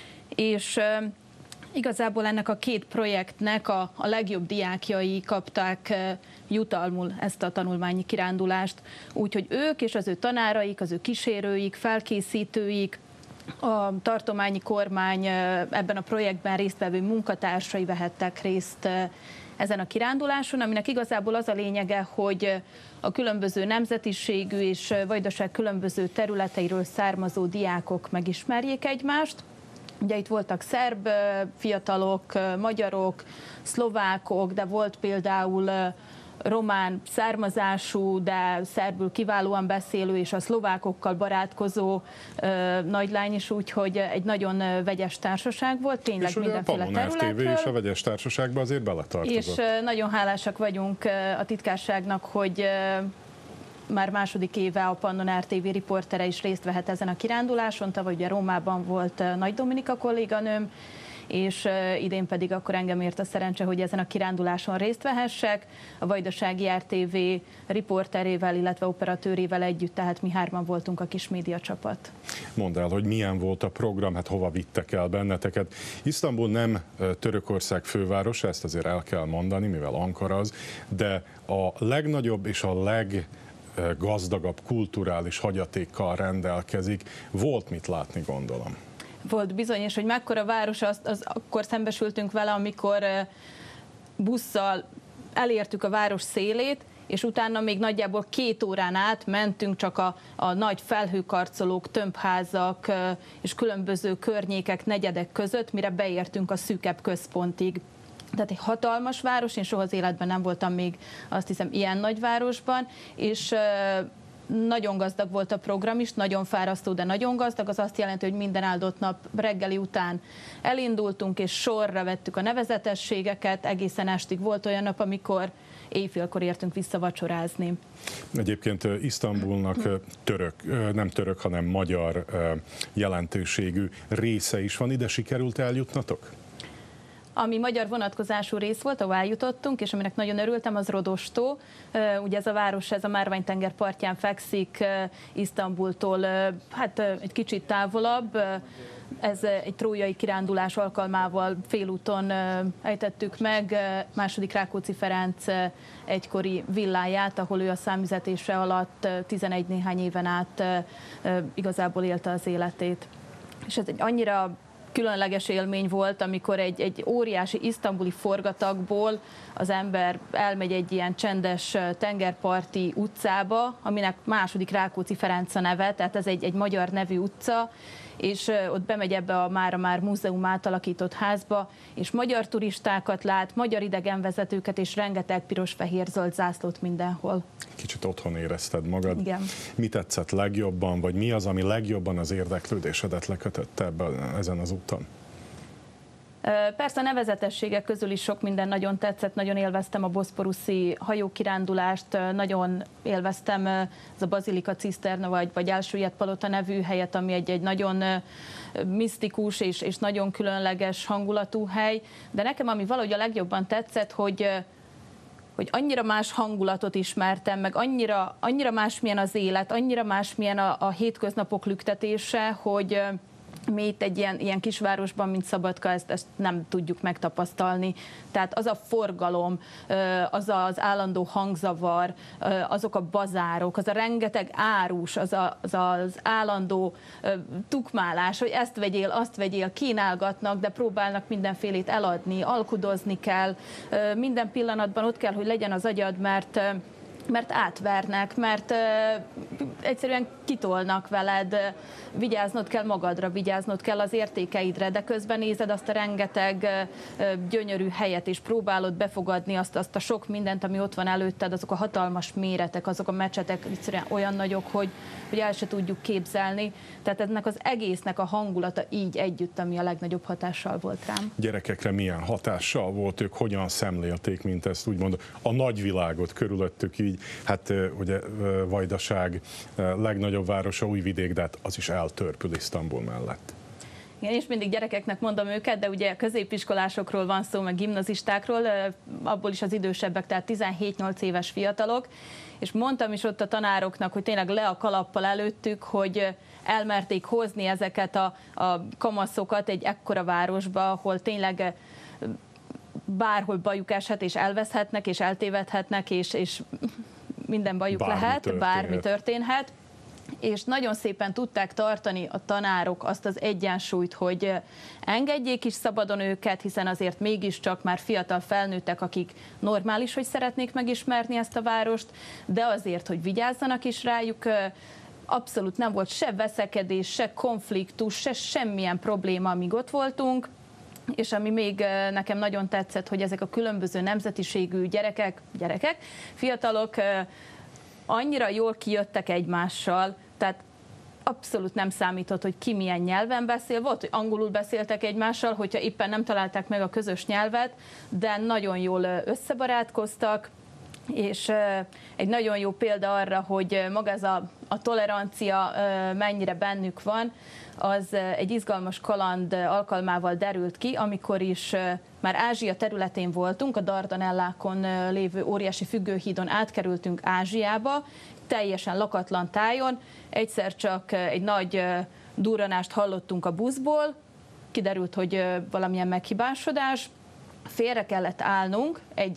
és uh, igazából ennek a két projektnek a, a legjobb diákjai kapták e, jutalmul ezt a tanulmányi kirándulást, úgyhogy ők és az ő tanáraik, az ő kísérőik, felkészítőik, a tartományi kormány e, ebben a projektben résztvevő munkatársai vehettek részt e, ezen a kiránduláson, aminek igazából az a lényege, hogy a különböző nemzetiségű és Vajdaság különböző területeiről származó diákok megismerjék egymást. Ugye itt voltak szerb fiatalok, magyarok, szlovákok, de volt például román származású, de szerbül kiválóan beszélő és a szlovákokkal barátkozó nagylány is, úgyhogy egy nagyon vegyes társaság volt, tényleg és mindenféle területről. És a Pannon er té vé és a vegyes társaságba azért beletartozott. És nagyon hálásak vagyunk a titkárságnak, hogy már második éve a Pannon er té vé riportere is részt vehet ezen a kiránduláson. Tavaly ugye Rómában volt Nagy Dominika kolléganőm, és idén pedig akkor engem ért a szerencse, hogy ezen a kiránduláson részt vehessek. A Vajdasági er té vé riporterével, illetve operatőrével együtt, tehát mi hárman voltunk a kis média csapat. Mondd el, hogy milyen volt a program, hát hova vittek el benneteket. Isztambul nem Törökország fővárosa, ezt azért el kell mondani, mivel Ankara az, de a legnagyobb és a leg gazdagabb kulturális hagyatékkal rendelkezik. Volt mit látni, gondolom. Volt bizony, és hogy mekkora város, az, az akkor szembesültünk vele, amikor busszal elértük a város szélét, és utána még nagyjából két órán át mentünk csak a, a nagy felhőkarcolók, tömbházak és különböző környékek, negyedek között, mire beértünk a szűkebb központig. Tehát egy hatalmas város, én soha az életben nem voltam még, azt hiszem, ilyen nagyvárosban, és nagyon gazdag volt a program is, nagyon fárasztó, de nagyon gazdag. Az azt jelenti, hogy minden áldott nap reggeli után elindultunk, és sorra vettük a nevezetességeket, egészen estig. Volt olyan nap, amikor éjfélkor értünk vissza vacsorázni. Egyébként Isztambulnak török, nem török, hanem magyar jelentőségű része is van. Ide sikerült eljutnatok? Ami magyar vonatkozású rész volt, ahová eljutottunk, és aminek nagyon örültem, az Rodostó. Ugye ez a város, ez a Márvány-tenger partján fekszik, Isztambultól hát egy kicsit távolabb. Ez egy trójai kirándulás alkalmával félúton ejtettük meg második Rákóczi Ferenc egykori villáját, ahol ő a számüzetése alatt tizenegy néhány éven át igazából élte az életét. És ez egy annyira különleges élmény volt, amikor egy, egy óriási isztambuli forgatagból az ember elmegy egy ilyen csendes tengerparti utcába, aminek második Rákóczi Ferenc a neve, tehát ez egy, egy magyar nevű utca, és ott bemegy ebbe a mára már múzeum átalakított házba, és magyar turistákat lát, magyar idegenvezetőket, és rengeteg piros-fehér-zöld zászlót mindenhol. Kicsit otthon érezted magad. Igen. Mi tetszett legjobban, vagy mi az, ami legjobban az érdeklődésedet lekötötte ebben, ezen az úton? Persze a nevezetességek közül is sok minden nagyon tetszett, nagyon élveztem a boszporuszi hajókirándulást, nagyon élveztem ez a Bazilika Ciszterna vagy, vagy Elsüllyedt Palota nevű helyet, ami egy, egy nagyon misztikus és, és nagyon különleges hangulatú hely, de nekem ami valahogy a legjobban tetszett, hogy hogy annyira más hangulatot ismertem, meg annyira, annyira másmilyen az élet, annyira másmilyen a, a hétköznapok lüktetése, hogy mi itt egy ilyen, ilyen kisvárosban, mint Szabadka, ezt, ezt nem tudjuk megtapasztalni. Tehát az a forgalom, az az állandó hangzavar, azok a bazárok, az a rengeteg árus, az a, az, az állandó tukmálás, hogy ezt vegyél, azt vegyél, kínálgatnak, de próbálnak mindenfélét eladni, alkudozni kell. Minden pillanatban ott kell, hogy legyen az agyad, mert mert átvernek, mert uh, egyszerűen kitolnak veled, uh, vigyáznod kell magadra, vigyáznod kell az értékeidre, de közben nézed azt a rengeteg uh, gyönyörű helyet, és próbálod befogadni azt, azt a sok mindent, ami ott van előtted, azok a hatalmas méretek, azok a mecsetek egyszerűen olyan nagyok, hogy, hogy el se tudjuk képzelni. Tehát ennek az egésznek a hangulata így együtt, ami a legnagyobb hatással volt rám. Gyerekekre milyen hatással volt, ők hogyan szemlélték, mint ezt úgymond a nagyvilágot körülöttük így, hát ugye Vajdaság legnagyobb városa, Újvidék, de hát az is eltörpül Isztambul mellett. Igen, és mindig gyerekeknek mondom őket, de ugye középiskolásokról van szó, meg gimnazistákról, abból is az idősebbek, tehát tizenhét-nyolc éves fiatalok, és mondtam is ott a tanároknak, hogy tényleg le a kalappal előttük, hogy elmerték hozni ezeket a, a kamaszokat egy ekkora városba, ahol tényleg bárhol bajuk eshet, és elveszhetnek, és eltévedhetnek, és, és minden bajuk bármi lehet, történhet. bármi történhet. És nagyon szépen tudták tartani a tanárok azt az egyensúlyt, hogy engedjék is szabadon őket, hiszen azért mégiscsak már fiatal felnőttek, akik normális, hogy szeretnék megismerni ezt a várost, de azért, hogy vigyázzanak is rájuk, abszolút nem volt se veszekedés, se konfliktus, se semmilyen probléma, amíg ott voltunk. És ami még nekem nagyon tetszett, hogy ezek a különböző nemzetiségű gyerekek, gyerekek, fiatalok annyira jól kijöttek egymással, tehát abszolút nem számított, hogy ki milyen nyelven beszél. Volt, hogy angolul beszéltek egymással, hogyha éppen nem találták meg a közös nyelvet, de nagyon jól összebarátkoztak, és egy nagyon jó példa arra, hogy maga ez a, a tolerancia mennyire bennük van, az egy izgalmas kaland alkalmával derült ki, amikor is már Ázsia területén voltunk, a Dardanellákon lévő óriási függőhídon átkerültünk Ázsiába, teljesen lakatlan tájon, egyszer csak egy nagy durranást hallottunk a buszból, kiderült, hogy valamilyen meghibásodás, félre kellett állnunk egy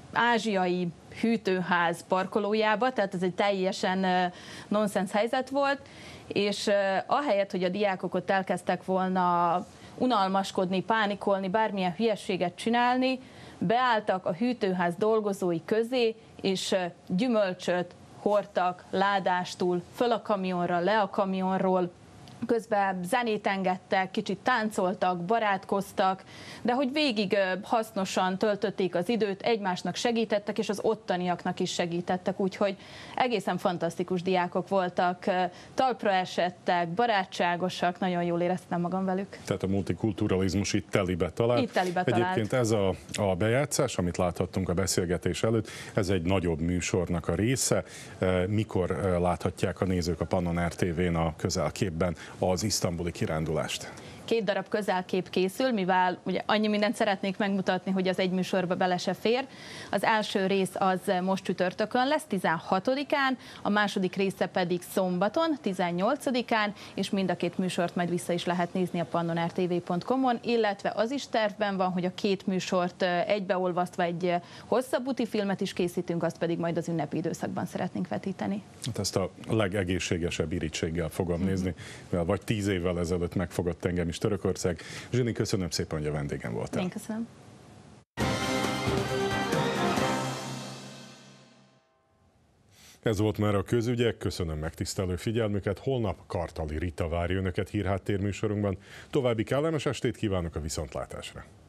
ázsiai hűtőház parkolójába, tehát ez egy teljesen nonsens helyzet volt, és ahelyett, hogy a diákok ott elkezdtek volna unalmaskodni, pánikolni, bármilyen hülyességet csinálni, beálltak a hűtőház dolgozói közé, és gyümölcsöt hordtak ládástul, föl a kamionra, le a kamionról, közben zenét engedtek, kicsit táncoltak, barátkoztak, de hogy végig hasznosan töltötték az időt, egymásnak segítettek, és az ottaniaknak is segítettek, úgyhogy egészen fantasztikus diákok voltak, talpra esettek, barátságosak, nagyon jól éreztem magam velük. Tehát a multikulturalizmus itt telibe talált. Itt telibe talált. Egyébként ez a, a bejátszás, amit láthattunk a beszélgetés előtt, ez egy nagyobb műsornak a része. Mikor láthatják a nézők a Pannon er té vén a közelképben az isztambuli kirándulást? Két darab közelkép készül, mivel ugye annyi mindent szeretnék megmutatni, hogy az egy műsorba bele se fér. Az első rész az most csütörtökön lesz, tizenhatodikán, a második része pedig szombaton, tizennyolcadikán, és mind a két műsort majd vissza is lehet nézni a pannon er té vé pont com-on, illetve az is tervben van, hogy a két műsort egybeolvasztva egy hosszabb úti filmet is készítünk, azt pedig majd az ünnepi időszakban szeretnénk vetíteni. Hát ezt a legegészségesebb irítséggel fogom mm-hmm. nézni, mivel vagy tíz évvel ezelőtt megfogott engem is és Törökország. Zsini, köszönöm szépen, hogy a vendégem voltál. Én köszönöm. Ez volt már a közügyek, köszönöm megtisztelő figyelmüket, holnap Kartali Rita várja önöket hírháttérműsorunkban. További kellemes estét kívánok, a viszontlátásra!